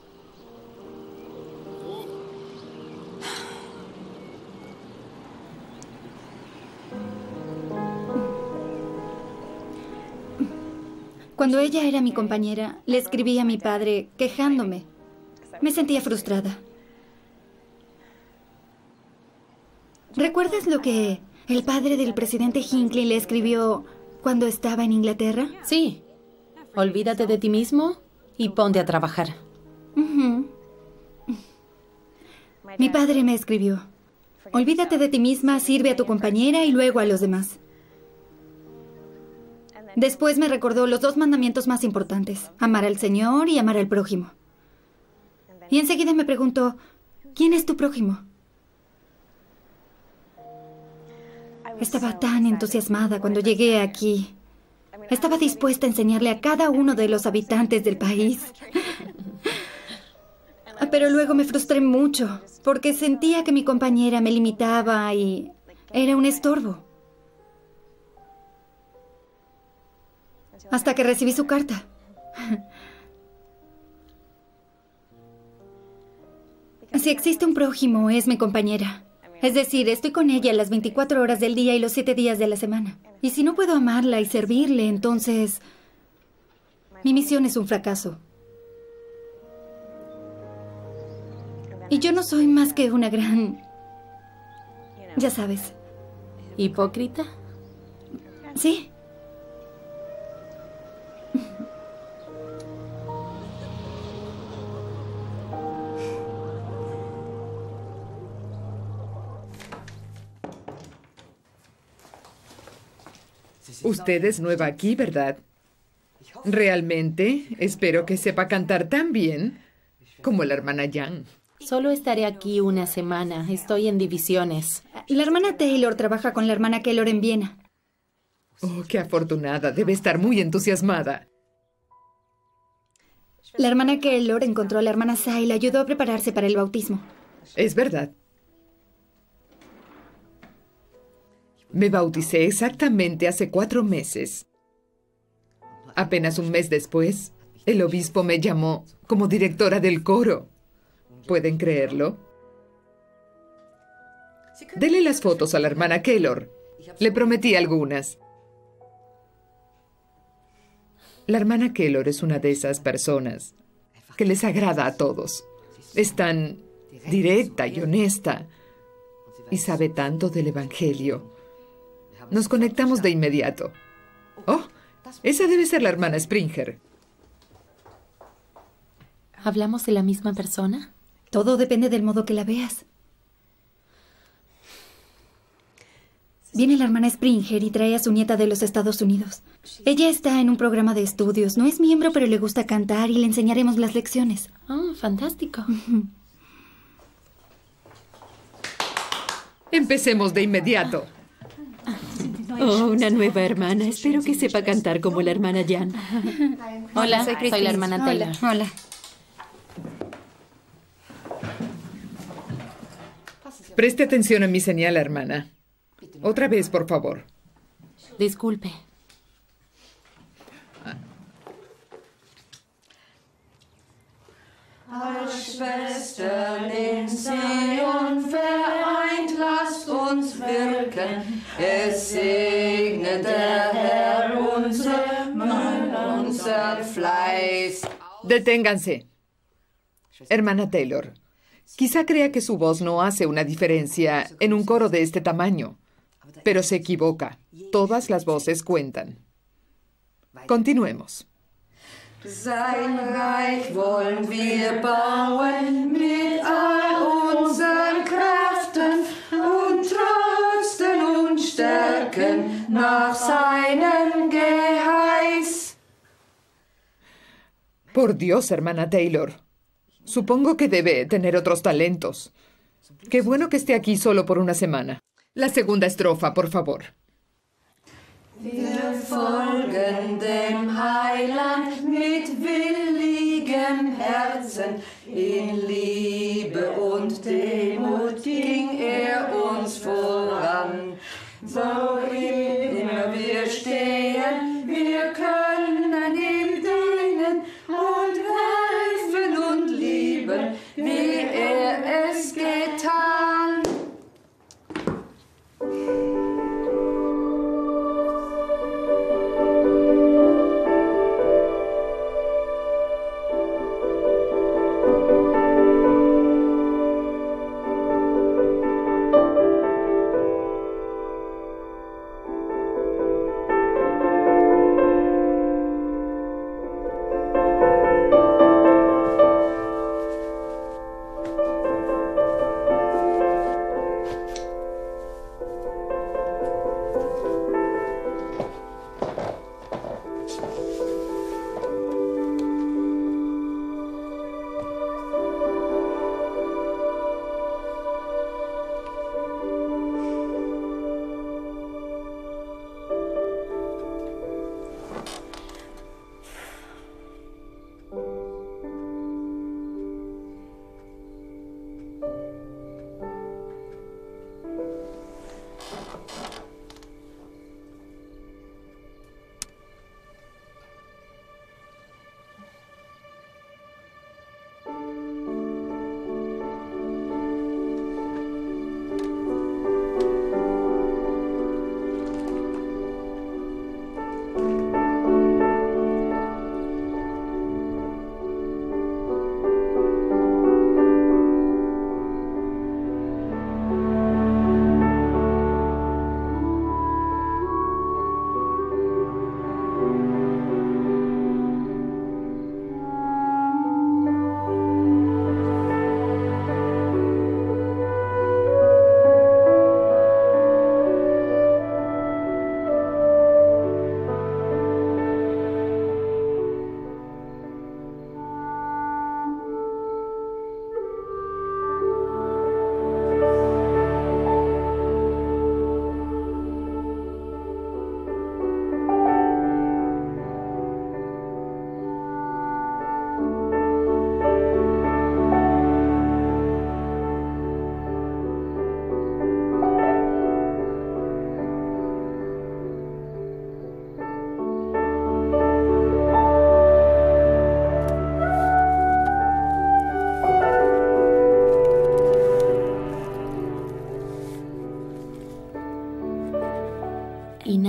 Cuando ella era mi compañera, le escribí a mi padre quejándome. Me sentía frustrada. ¿Recuerdas lo que el padre del presidente Hinckley le escribió cuando estaba en Inglaterra? Sí. Olvídate de ti mismo y ponte a trabajar. Uh-huh. Mi padre me escribió: olvídate de ti misma, sirve a tu compañera y luego a los demás. Después me recordó los dos mandamientos más importantes: amar al Señor y amar al prójimo. Y enseguida me preguntó: ¿quién es tu prójimo? Estaba tan entusiasmada cuando llegué aquí. Estaba dispuesta a enseñarle a cada uno de los habitantes del país. Pero luego me frustré mucho, porque sentía que mi compañera me limitaba y era un estorbo. Hasta que recibí su carta. Si existe un prójimo, es mi compañera. Es decir, estoy con ella las veinticuatro horas del día y los siete días de la semana. Y si no puedo amarla y servirle, entonces mi misión es un fracaso. Y yo no soy más que una gran... ya sabes. ¿Hipócrita? Sí. Usted es nueva aquí, ¿verdad? Realmente espero que sepa cantar tan bien como la hermana Yang. Solo estaré aquí una semana. Estoy en divisiones. La hermana Taylor trabaja con la hermana Keylor en Viena. Oh, qué afortunada. Debe estar muy entusiasmada. La hermana Keylor encontró a la hermana Sa y la ayudó a prepararse para el bautismo. Es verdad. Me bauticé exactamente hace cuatro meses. Apenas un mes después, el obispo me llamó como directora del coro. ¿Pueden creerlo? Dele las fotos a la hermana Keylor. Le prometí algunas. La hermana Keylor es una de esas personas que les agrada a todos. Es tan directa y honesta y sabe tanto del Evangelio. Nos conectamos de inmediato. Oh, esa debe ser la hermana Springer. ¿Hablamos de la misma persona? Todo depende del modo que la veas. Viene la hermana Springer y trae a su nieta de los Estados Unidos. Ella está en un programa de estudios. No es miembro, pero le gusta cantar y le enseñaremos las lecciones. Oh, fantástico. Empecemos de inmediato. Oh, una nueva hermana. Espero que sepa cantar como la hermana Jan. Hola, soy, soy la hermana Taylor. Hola. Hola. Preste atención a mi señal, hermana. Otra vez, por favor. Disculpe. Als Schwestern in Zion vereint, lasst uns wirken. Es segne der Herr unser Mühe, unser Fleiß. Deténganse. Hermana Taylor, quizá crea que su voz no hace una diferencia en un coro de este tamaño, pero se equivoca. Todas las voces cuentan. Continuemos. Sein Reich wollen wir bauen mit all unseren Kräften und trösten und stärken nach seinem Geheiß. Por Dios, hermana Taylor. Supongo que debe tener otros talentos. Qué bueno que esté aquí solo por una semana. La segunda estrofa, por favor. Wir folgen dem Heiland mit willigem Herzen. In Liebe und Demut ging er uns voran. Worin immer wir stehen, wir können ihm dienen und helfen und lieben, wie er es getan.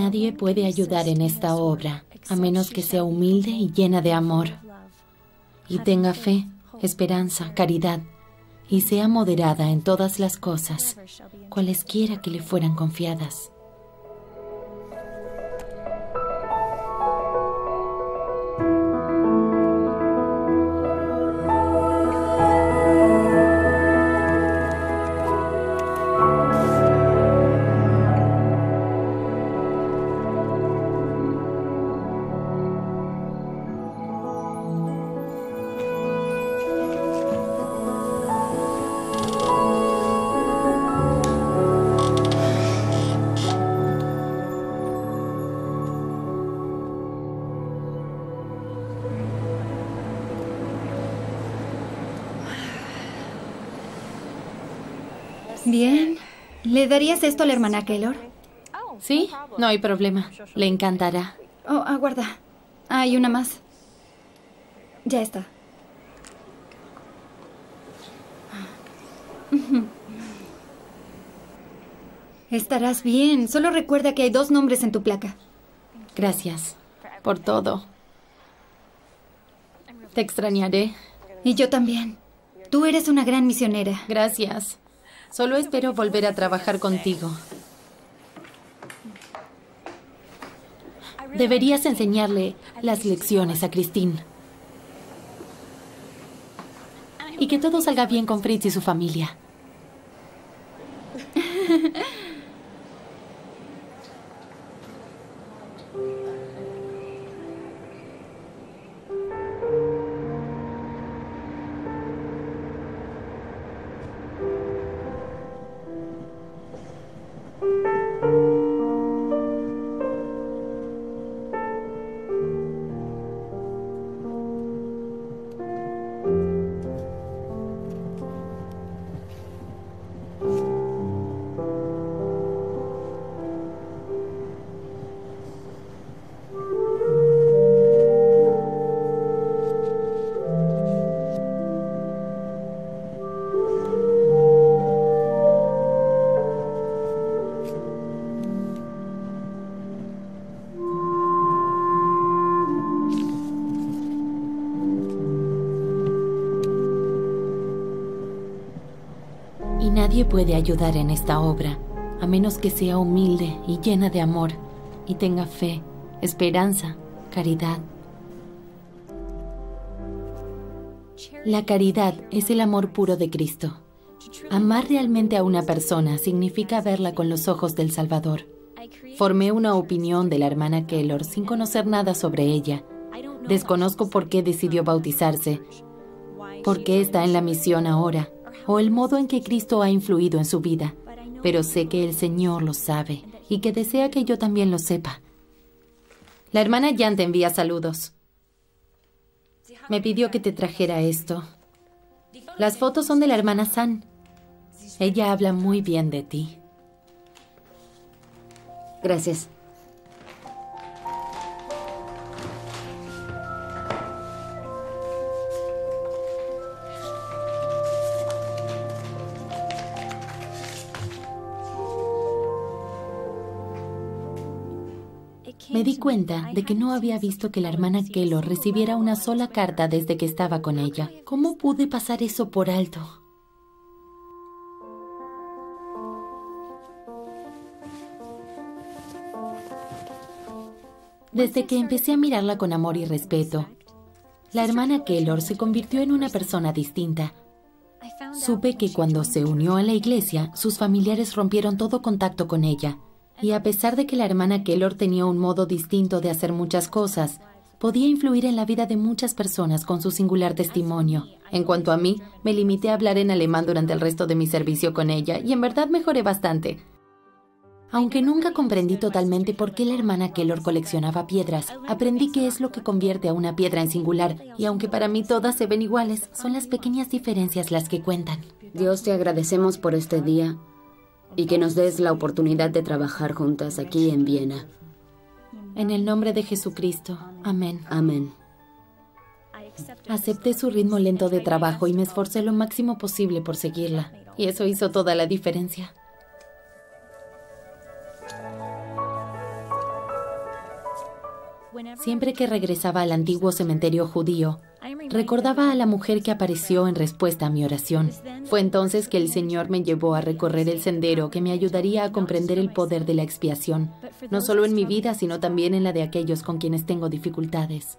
Nadie puede ayudar en esta obra, a menos que sea humilde y llena de amor, y tenga fe, esperanza, caridad, y sea moderada en todas las cosas, cualesquiera que le fueran confiadas. Bien. ¿Le darías esto a la hermana Keylor? Sí, no hay problema. Le encantará. Oh, aguarda. Hay una más. Ya está. Estarás bien. Solo recuerda que hay dos nombres en tu placa. Gracias por todo. Te extrañaré. Y yo también. Tú eres una gran misionera. Gracias. Solo espero volver a trabajar contigo. Deberías enseñarle las lecciones a Christine. Y que todo salga bien con Fritz y su familia. Nadie puede ayudar en esta obra, a menos que sea humilde y llena de amor, y tenga fe, esperanza, caridad. La caridad es el amor puro de Cristo. Amar realmente a una persona significa verla con los ojos del Salvador. Formé una opinión de la hermana Keylor sin conocer nada sobre ella. Desconozco por qué decidió bautizarse, por qué está en la misión ahora, o el modo en que Cristo ha influido en su vida, pero sé que el Señor lo sabe y que desea que yo también lo sepa. La hermana Jan te envía saludos. Me pidió que te trajera esto. Las fotos son de la hermana San. Ella habla muy bien de ti. Gracias. Me di cuenta de que no había visto que la hermana Keylor recibiera una sola carta desde que estaba con ella. ¿Cómo pude pasar eso por alto? Desde que empecé a mirarla con amor y respeto, la hermana Keylor se convirtió en una persona distinta. Supe que cuando se unió a la iglesia, sus familiares rompieron todo contacto con ella. Y a pesar de que la hermana Keylor tenía un modo distinto de hacer muchas cosas, podía influir en la vida de muchas personas con su singular testimonio. En cuanto a mí, me limité a hablar en alemán durante el resto de mi servicio con ella, y en verdad mejoré bastante. Aunque nunca comprendí totalmente por qué la hermana Keylor coleccionaba piedras, aprendí qué es lo que convierte a una piedra en singular, y aunque para mí todas se ven iguales, son las pequeñas diferencias las que cuentan. Dios, te agradecemos por este día y que nos des la oportunidad de trabajar juntas aquí en Viena. En el nombre de Jesucristo. Amén. Amén. Acepté su ritmo lento de trabajo y me esforcé lo máximo posible por seguirla. Y eso hizo toda la diferencia. Siempre que regresaba al antiguo cementerio judío, recordaba a la mujer que apareció en respuesta a mi oración. Fue entonces que el Señor me llevó a recorrer el sendero que me ayudaría a comprender el poder de la expiación, no solo en mi vida, sino también en la de aquellos con quienes tengo dificultades.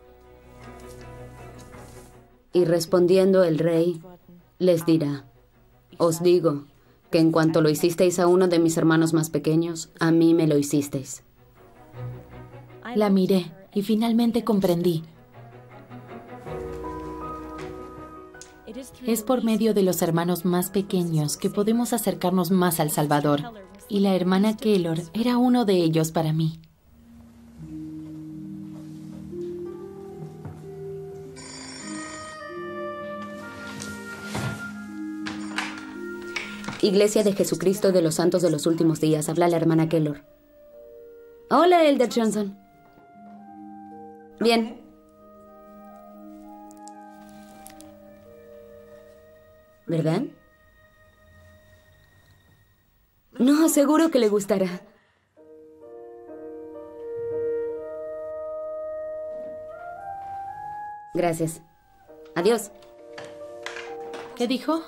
Y respondiendo el rey, les dirá, os digo que en cuanto lo hicisteis a uno de mis hermanos más pequeños, a mí me lo hicisteis. La miré y finalmente comprendí. Es por medio de los hermanos más pequeños que podemos acercarnos más al Salvador, y la hermana Keylor era uno de ellos para mí. Iglesia de Jesucristo de los Santos de los Últimos Días, habla la hermana Keylor. Hola, Elder Johnson. Bien. ¿Verdad? No, seguro que le gustará. Gracias. Adiós. ¿Qué dijo?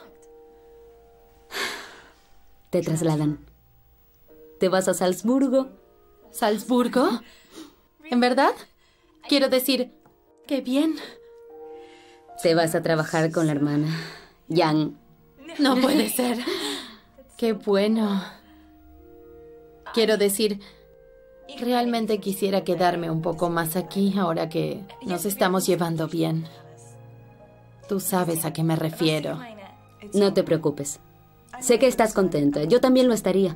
Te trasladan. ¿Te vas a Salzburgo? ¿Salzburgo? ¿En verdad? Quiero decir, qué bien. Te vas a trabajar con la hermana Jan. No puede ser. Qué bueno. Quiero decir, realmente quisiera quedarme un poco más aquí ahora que nos estamos llevando bien. Tú sabes a qué me refiero. No te preocupes. Sé que estás contenta. Yo también lo estaría.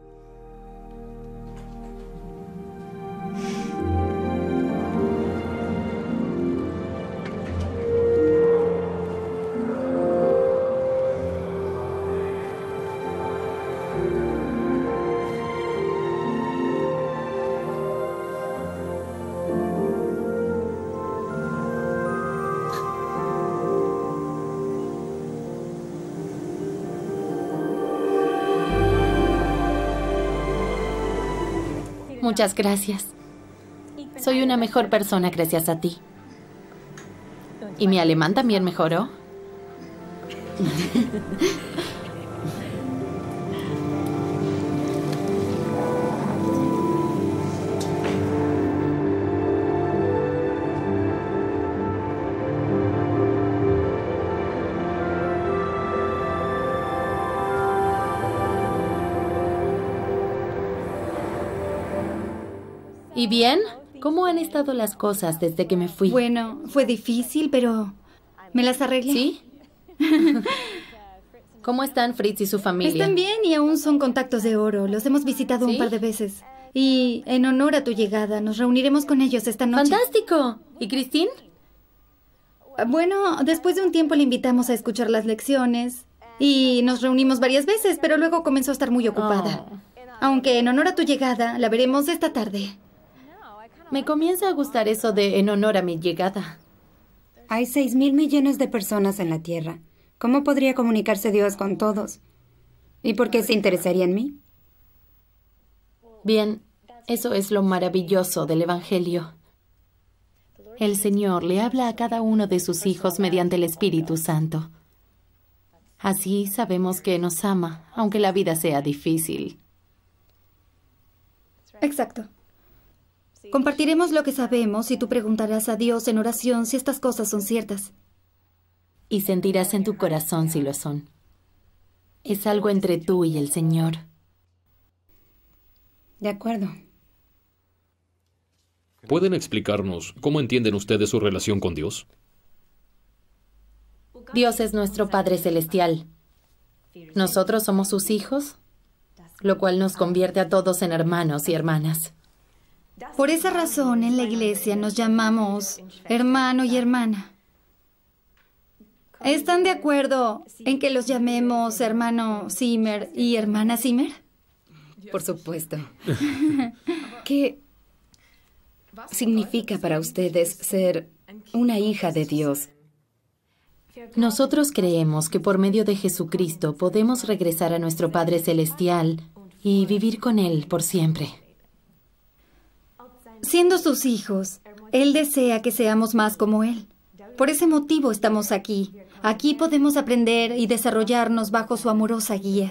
Muchas gracias. Soy una mejor persona gracias a ti. ¿Y mi alemán también mejoró? ¿Y bien? ¿Cómo han estado las cosas desde que me fui? Bueno, fue difícil, pero me las arreglé. ¿Sí? ¿Cómo están Fritz y su familia? Están bien y aún son contactos de oro. Los hemos visitado ¿Sí? un par de veces. Y en honor a tu llegada, nos reuniremos con ellos esta noche. ¡Fantástico! ¿Y Christine? Bueno, después de un tiempo le invitamos a escuchar las lecciones. Y nos reunimos varias veces, pero luego comenzó a estar muy ocupada. Oh. Aunque en honor a tu llegada, la veremos esta tarde. Me comienza a gustar eso de en honor a mi llegada. Hay seis mil millones de personas en la Tierra. ¿Cómo podría comunicarse Dios con todos? ¿Y por qué se interesaría en mí? Bien, eso es lo maravilloso del Evangelio. El Señor le habla a cada uno de sus hijos mediante el Espíritu Santo. Así sabemos que nos ama, aunque la vida sea difícil. Exacto. Compartiremos lo que sabemos y tú preguntarás a Dios en oración si estas cosas son ciertas. Y sentirás en tu corazón si lo son. Es algo entre tú y el Señor. De acuerdo. ¿Pueden explicarnos cómo entienden ustedes su relación con Dios? Dios es nuestro Padre Celestial. Nosotros somos sus hijos, lo cual nos convierte a todos en hermanos y hermanas. Por esa razón, en la iglesia nos llamamos hermano y hermana. ¿Están de acuerdo en que los llamemos hermano Zimmer y hermana Zimmer? Por supuesto. ¿Qué significa para ustedes ser una hija de Dios? Nosotros creemos que por medio de Jesucristo podemos regresar a nuestro Padre Celestial y vivir con Él por siempre. Siendo sus hijos, Él desea que seamos más como Él. Por ese motivo estamos aquí. Aquí podemos aprender y desarrollarnos bajo su amorosa guía.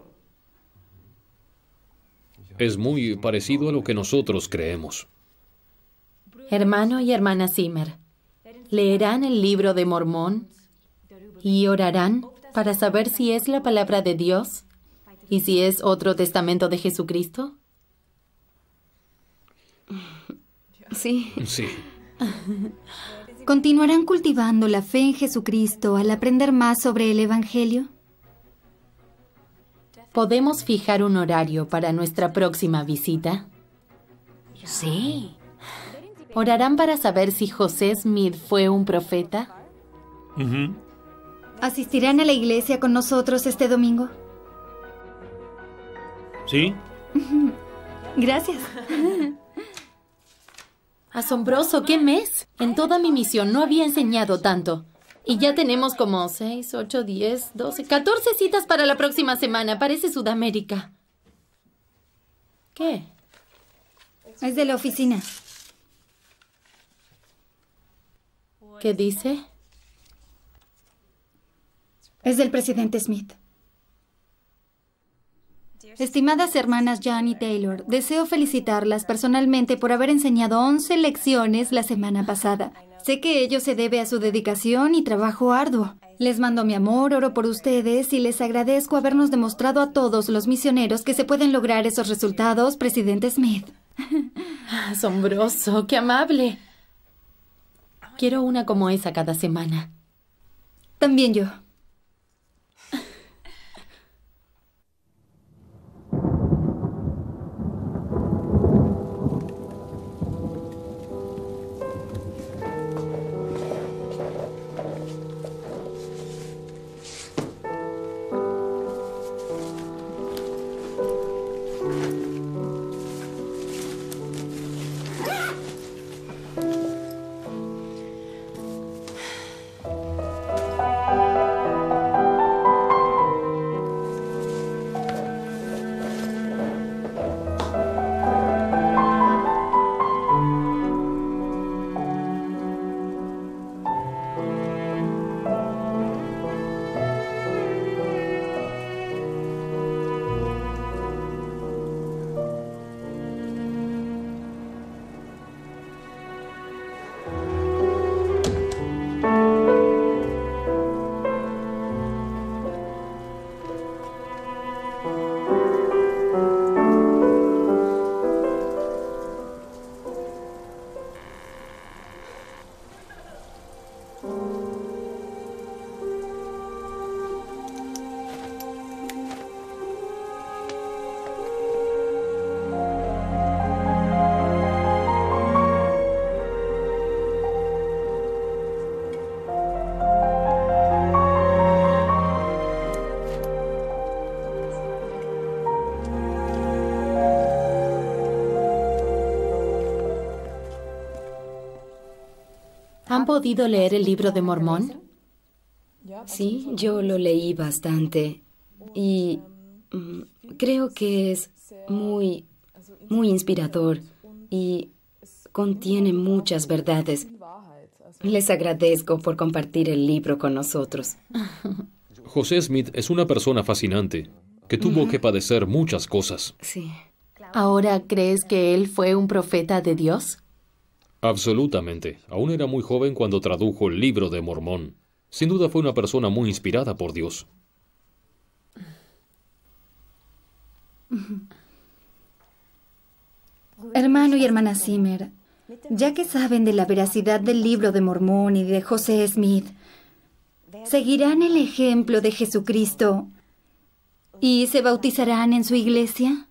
Es muy parecido a lo que nosotros creemos. Hermano y hermana Zimmer, ¿leerán el libro de Mormón y orarán para saber si es la palabra de Dios y si es otro testamento de Jesucristo? Sí. Sí. ¿Continuarán cultivando la fe en Jesucristo al aprender más sobre el Evangelio? ¿Podemos fijar un horario para nuestra próxima visita? Sí. ¿Orarán para saber si José Smith fue un profeta? Uh-huh. ¿Asistirán a la iglesia con nosotros este domingo? Sí. Gracias. Asombroso, ¿qué mes? En toda mi misión no había enseñado tanto. Y ya tenemos como seis, ocho, diez, doce, catorce citas para la próxima semana. Parece Sudamérica. ¿Qué? Es de la oficina. ¿Qué dice? Es del presidente Smith. Estimadas hermanas Jan y Taylor, deseo felicitarlas personalmente por haber enseñado once lecciones la semana pasada. Sé que ello se debe a su dedicación y trabajo arduo. Les mando mi amor, oro por ustedes y les agradezco habernos demostrado a todos los misioneros que se pueden lograr esos resultados, presidente Smith. Asombroso, qué amable. Quiero una como esa cada semana. También yo. ¿Han podido leer el libro de Mormón? Sí, yo lo leí bastante y mm, creo que es muy, muy inspirador y contiene muchas verdades. Les agradezco por compartir el libro con nosotros. José Smith es una persona fascinante que tuvo uh-huh. que padecer muchas cosas. Sí. ¿Ahora crees que él fue un profeta de Dios? Absolutamente. Aún era muy joven cuando tradujo el libro de Mormón. Sin duda fue una persona muy inspirada por Dios. Hermano y hermana Zimmer, ya que saben de la veracidad del libro de Mormón y de José Smith, ¿seguirán el ejemplo de Jesucristo y se bautizarán en su iglesia?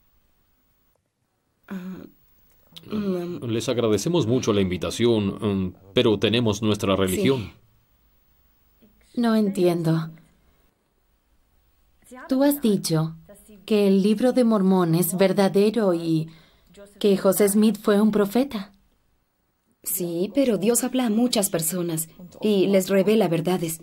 Les agradecemos mucho la invitación, pero tenemos nuestra religión. Sí. No entiendo. Tú has dicho que el libro de Mormón es verdadero y que José Smith fue un profeta. Sí, pero Dios habla a muchas personas y les revela verdades.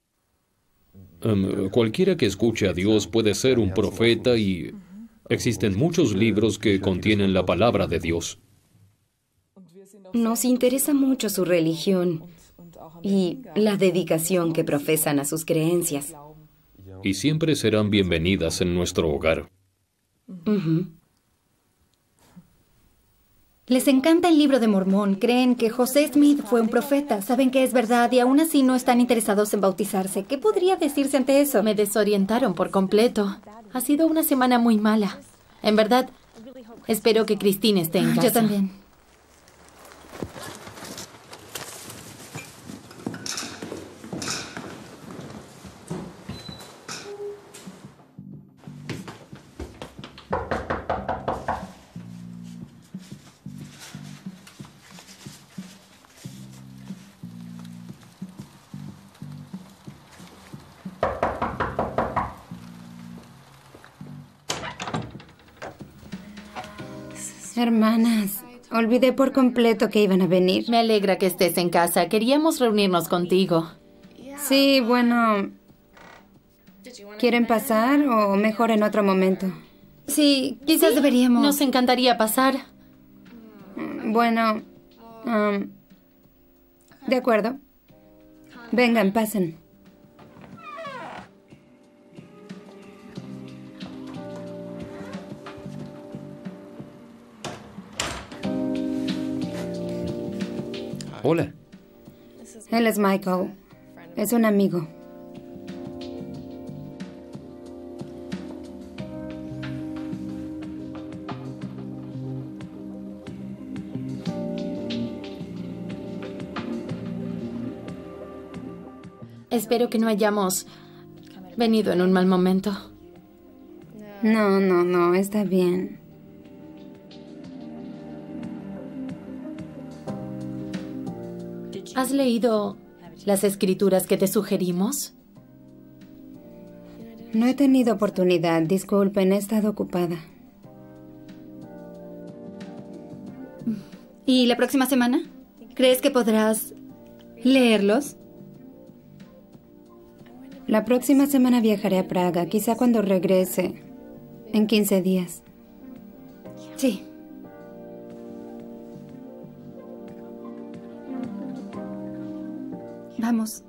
Um, cualquiera que escuche a Dios puede ser un profeta y existen muchos libros que contienen la palabra de Dios. Nos interesa mucho su religión y la dedicación que profesan a sus creencias. Y siempre serán bienvenidas en nuestro hogar. Uh-huh. Les encanta el libro de Mormón. Creen que José Smith fue un profeta. Saben que es verdad y aún así no están interesados en bautizarse. ¿Qué podría decirse ante eso? Me desorientaron por completo. Ha sido una semana muy mala. En verdad, espero que Christine esté en casa. Yo también. Hermanas, olvidé por completo que iban a venir. Me alegra que estés en casa. Queríamos reunirnos contigo. Sí, bueno... ¿Quieren pasar o mejor en otro momento? Sí, quizás sí, deberíamos. Nos encantaría pasar. Bueno... Um, de acuerdo. Vengan, pasen. Hola. Él es Michael. Es un amigo. Espero que no hayamos venido en un mal momento. No, no, no, está bien. ¿Has leído las escrituras que te sugerimos? No he tenido oportunidad. Disculpen, he estado ocupada. ¿Y la próxima semana? ¿Crees que podrás leerlos? La próxima semana viajaré a Praga, quizá cuando regrese, en quince días. Sí. Vamos.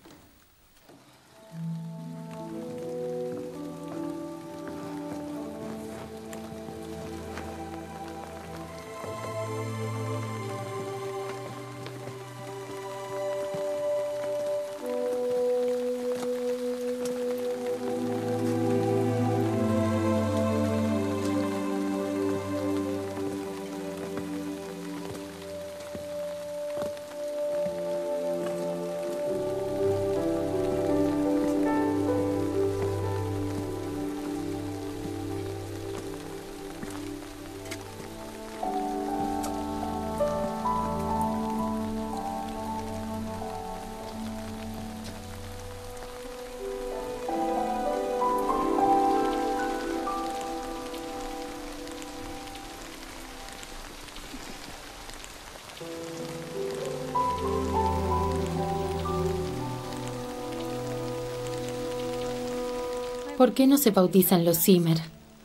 ¿Por qué no se bautizan los Zimmer?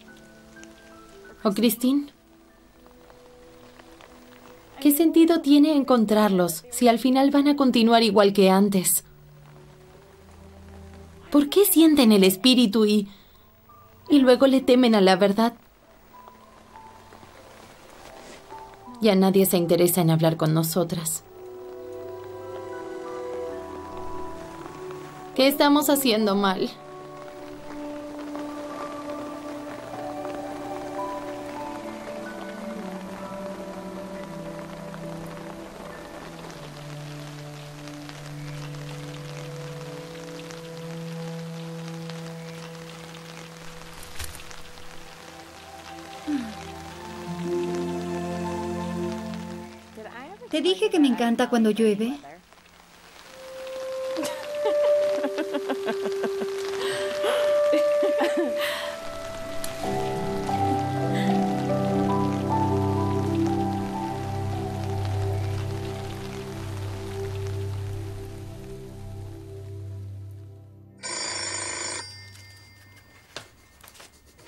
¿O Christine? ¿Qué sentido tiene encontrarlos si al final van a continuar igual que antes? ¿Por qué sienten el espíritu y, y luego le temen a la verdad? Ya nadie se interesa en hablar con nosotras. ¿Qué estamos haciendo mal? ¿Te dije que me encanta cuando llueve?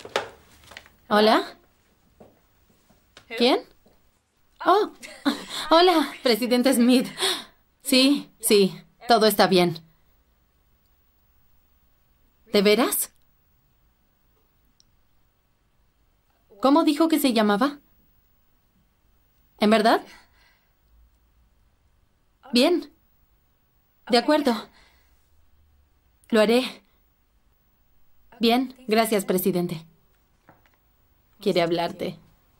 ¿Hola? ¿Quién? Oh, Hola, presidente Smith. Sí, sí, todo está bien. ¿De veras? ¿Cómo dijo que se llamaba? ¿En verdad? Bien. De acuerdo. Lo haré. Bien, gracias, presidente. Quiere hablarte.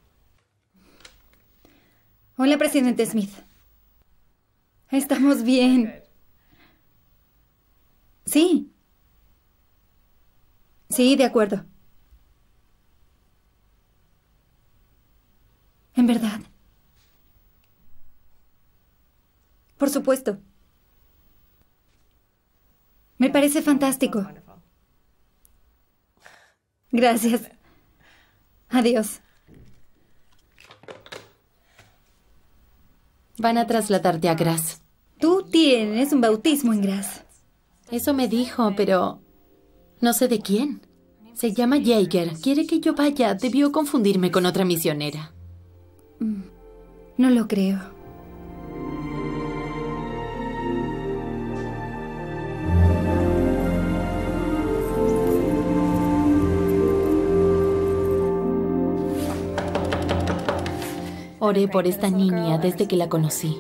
Hola, presidente Smith. Estamos bien. Sí. Sí, de acuerdo. ¿En verdad? Por supuesto. Me parece fantástico. Gracias. Adiós. Van a trasladarte a Graz. Tú tienes un bautismo en Graz. Eso me dijo, pero no sé de quién. Se llama Jaeger. Quiere que yo vaya. Debió confundirme con otra misionera. No lo creo. Oré por esta niña desde que la conocí.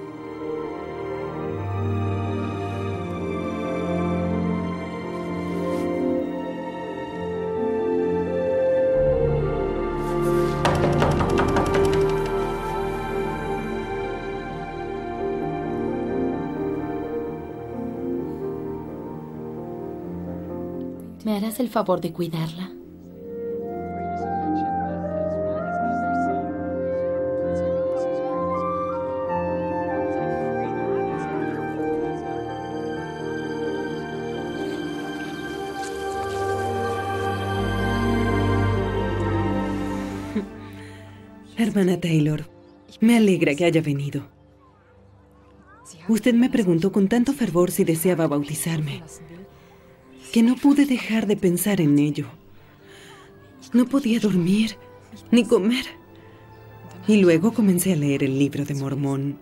¿Me harás el favor de cuidarla? Hermana Taylor, me alegra que haya venido. Usted me preguntó con tanto fervor si deseaba bautizarme, que no pude dejar de pensar en ello. No podía dormir ni comer. Y luego comencé a leer el libro de Mormón,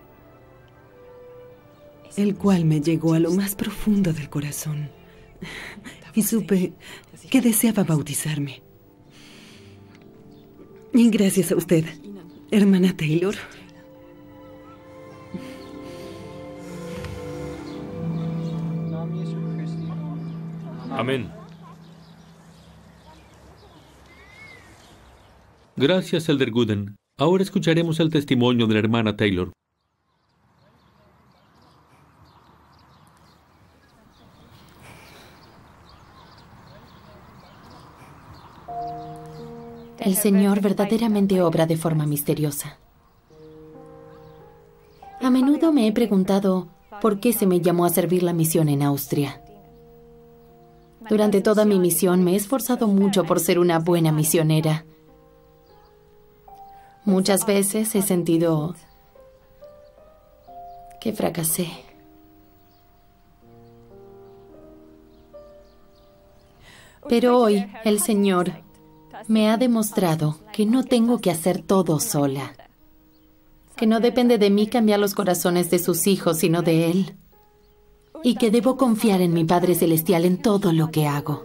el cual me llegó a lo más profundo del corazón. Y supe que deseaba bautizarme. Y gracias a usted, hermana Taylor. Amén. Gracias, Elder Gooden. Ahora escucharemos el testimonio de la hermana Taylor. El Señor verdaderamente obra de forma misteriosa. A menudo me he preguntado por qué se me llamó a servir la misión en Austria. Durante toda mi misión me he esforzado mucho por ser una buena misionera. Muchas veces he sentido que fracasé. Pero hoy el Señor me ha demostrado que no tengo que hacer todo sola, que no depende de mí cambiar los corazones de sus hijos, sino de Él, y que debo confiar en mi Padre Celestial en todo lo que hago.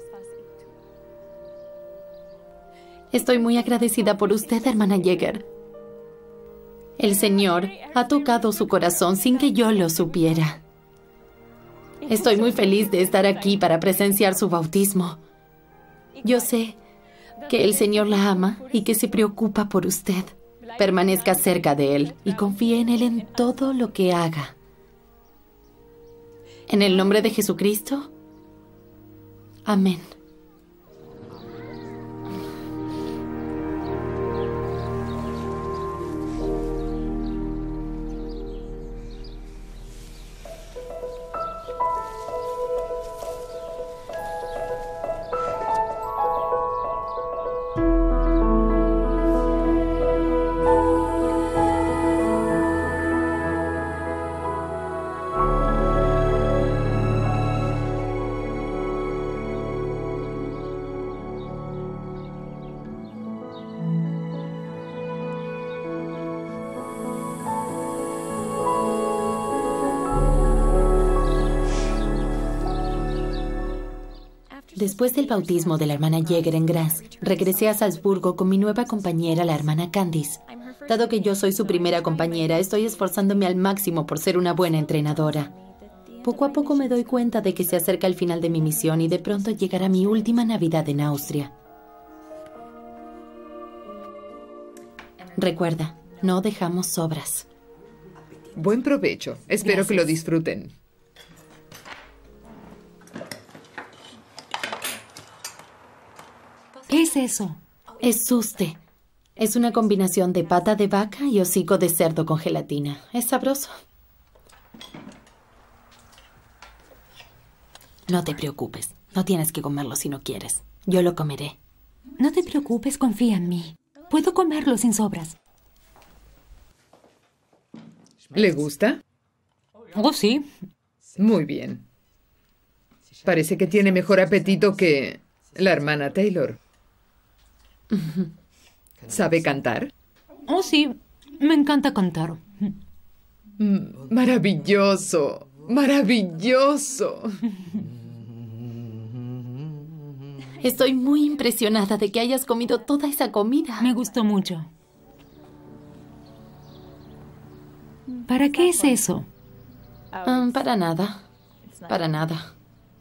Estoy muy agradecida por usted, hermana Jaeger. El Señor ha tocado su corazón sin que yo lo supiera. Estoy muy feliz de estar aquí para presenciar su bautismo. Yo sé que el Señor la ama y que se preocupa por usted. Permanezca cerca de Él y confíe en Él en todo lo que haga. En el nombre de Jesucristo. Amén. Después del bautismo de la hermana Jäger en Graz, regresé a Salzburgo con mi nueva compañera, la hermana Candice. Dado que yo soy su primera compañera, estoy esforzándome al máximo por ser una buena entrenadora. Poco a poco me doy cuenta de que se acerca el final de mi misión y de pronto llegará mi última Navidad en Austria. Recuerda, no dejamos sobras. Buen provecho. Espero Gracias. que lo disfruten. ¿Qué es eso? Es suste. Es una combinación de pata de vaca y hocico de cerdo con gelatina. Es sabroso. No te preocupes. No tienes que comerlo si no quieres. Yo lo comeré. No te preocupes, confía en mí. Puedo comerlo sin sobras. ¿Le gusta? Oh, sí. Muy bien. Parece que tiene mejor apetito que la hermana Taylor. ¿Sabe cantar? Oh, sí. Me encanta cantar. Maravilloso. Maravilloso. Estoy muy impresionada de que hayas comido toda esa comida. Me gustó mucho. ¿Para qué es eso? Um, para nada. Para nada.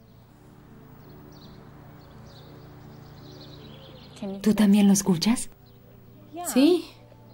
¿Tú también lo escuchas? Sí.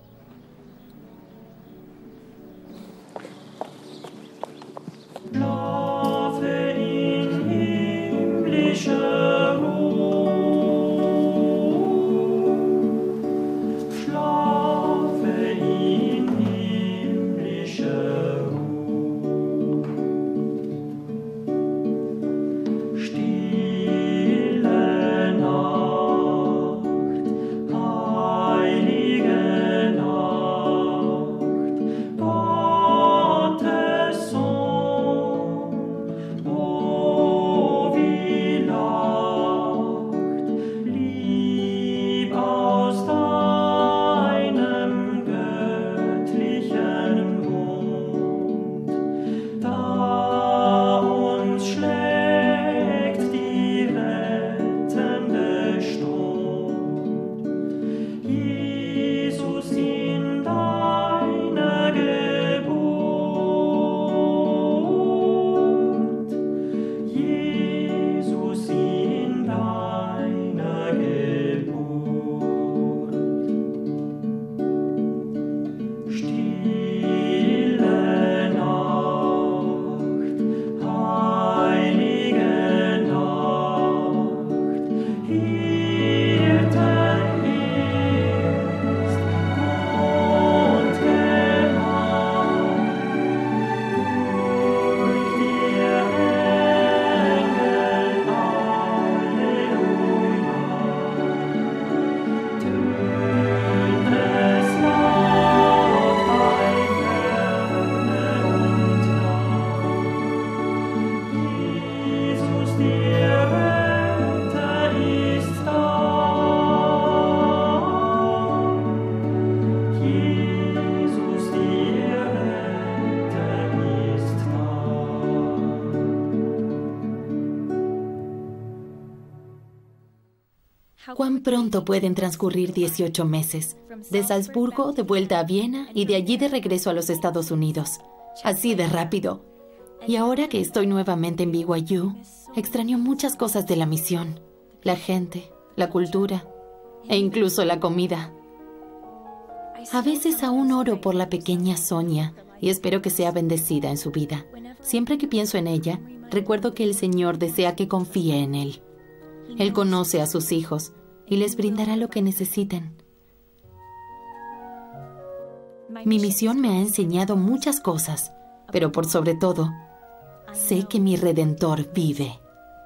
¿Cuán pronto pueden transcurrir dieciocho meses? De Salzburgo, de vuelta a Viena y de allí de regreso a los Estados Unidos. Así de rápido. Y ahora que estoy nuevamente en B Y U, extraño muchas cosas de la misión. La gente, la cultura e incluso la comida. A veces aún oro por la pequeña Sonia y espero que sea bendecida en su vida. Siempre que pienso en ella, recuerdo que el Señor desea que confíe en Él. Él conoce a sus hijos y les brindará lo que necesiten. Mi misión me ha enseñado muchas cosas, pero por sobre todo, sé que mi Redentor vive.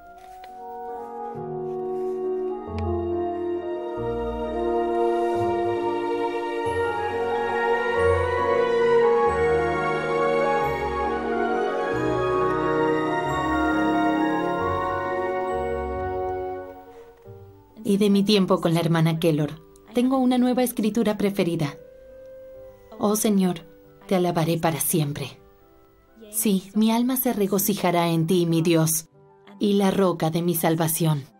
Y de mi tiempo con la hermana Keller, tengo una nueva escritura preferida. Oh Señor, te alabaré para siempre. Sí, mi alma se regocijará en ti, mi Dios, y la roca de mi salvación.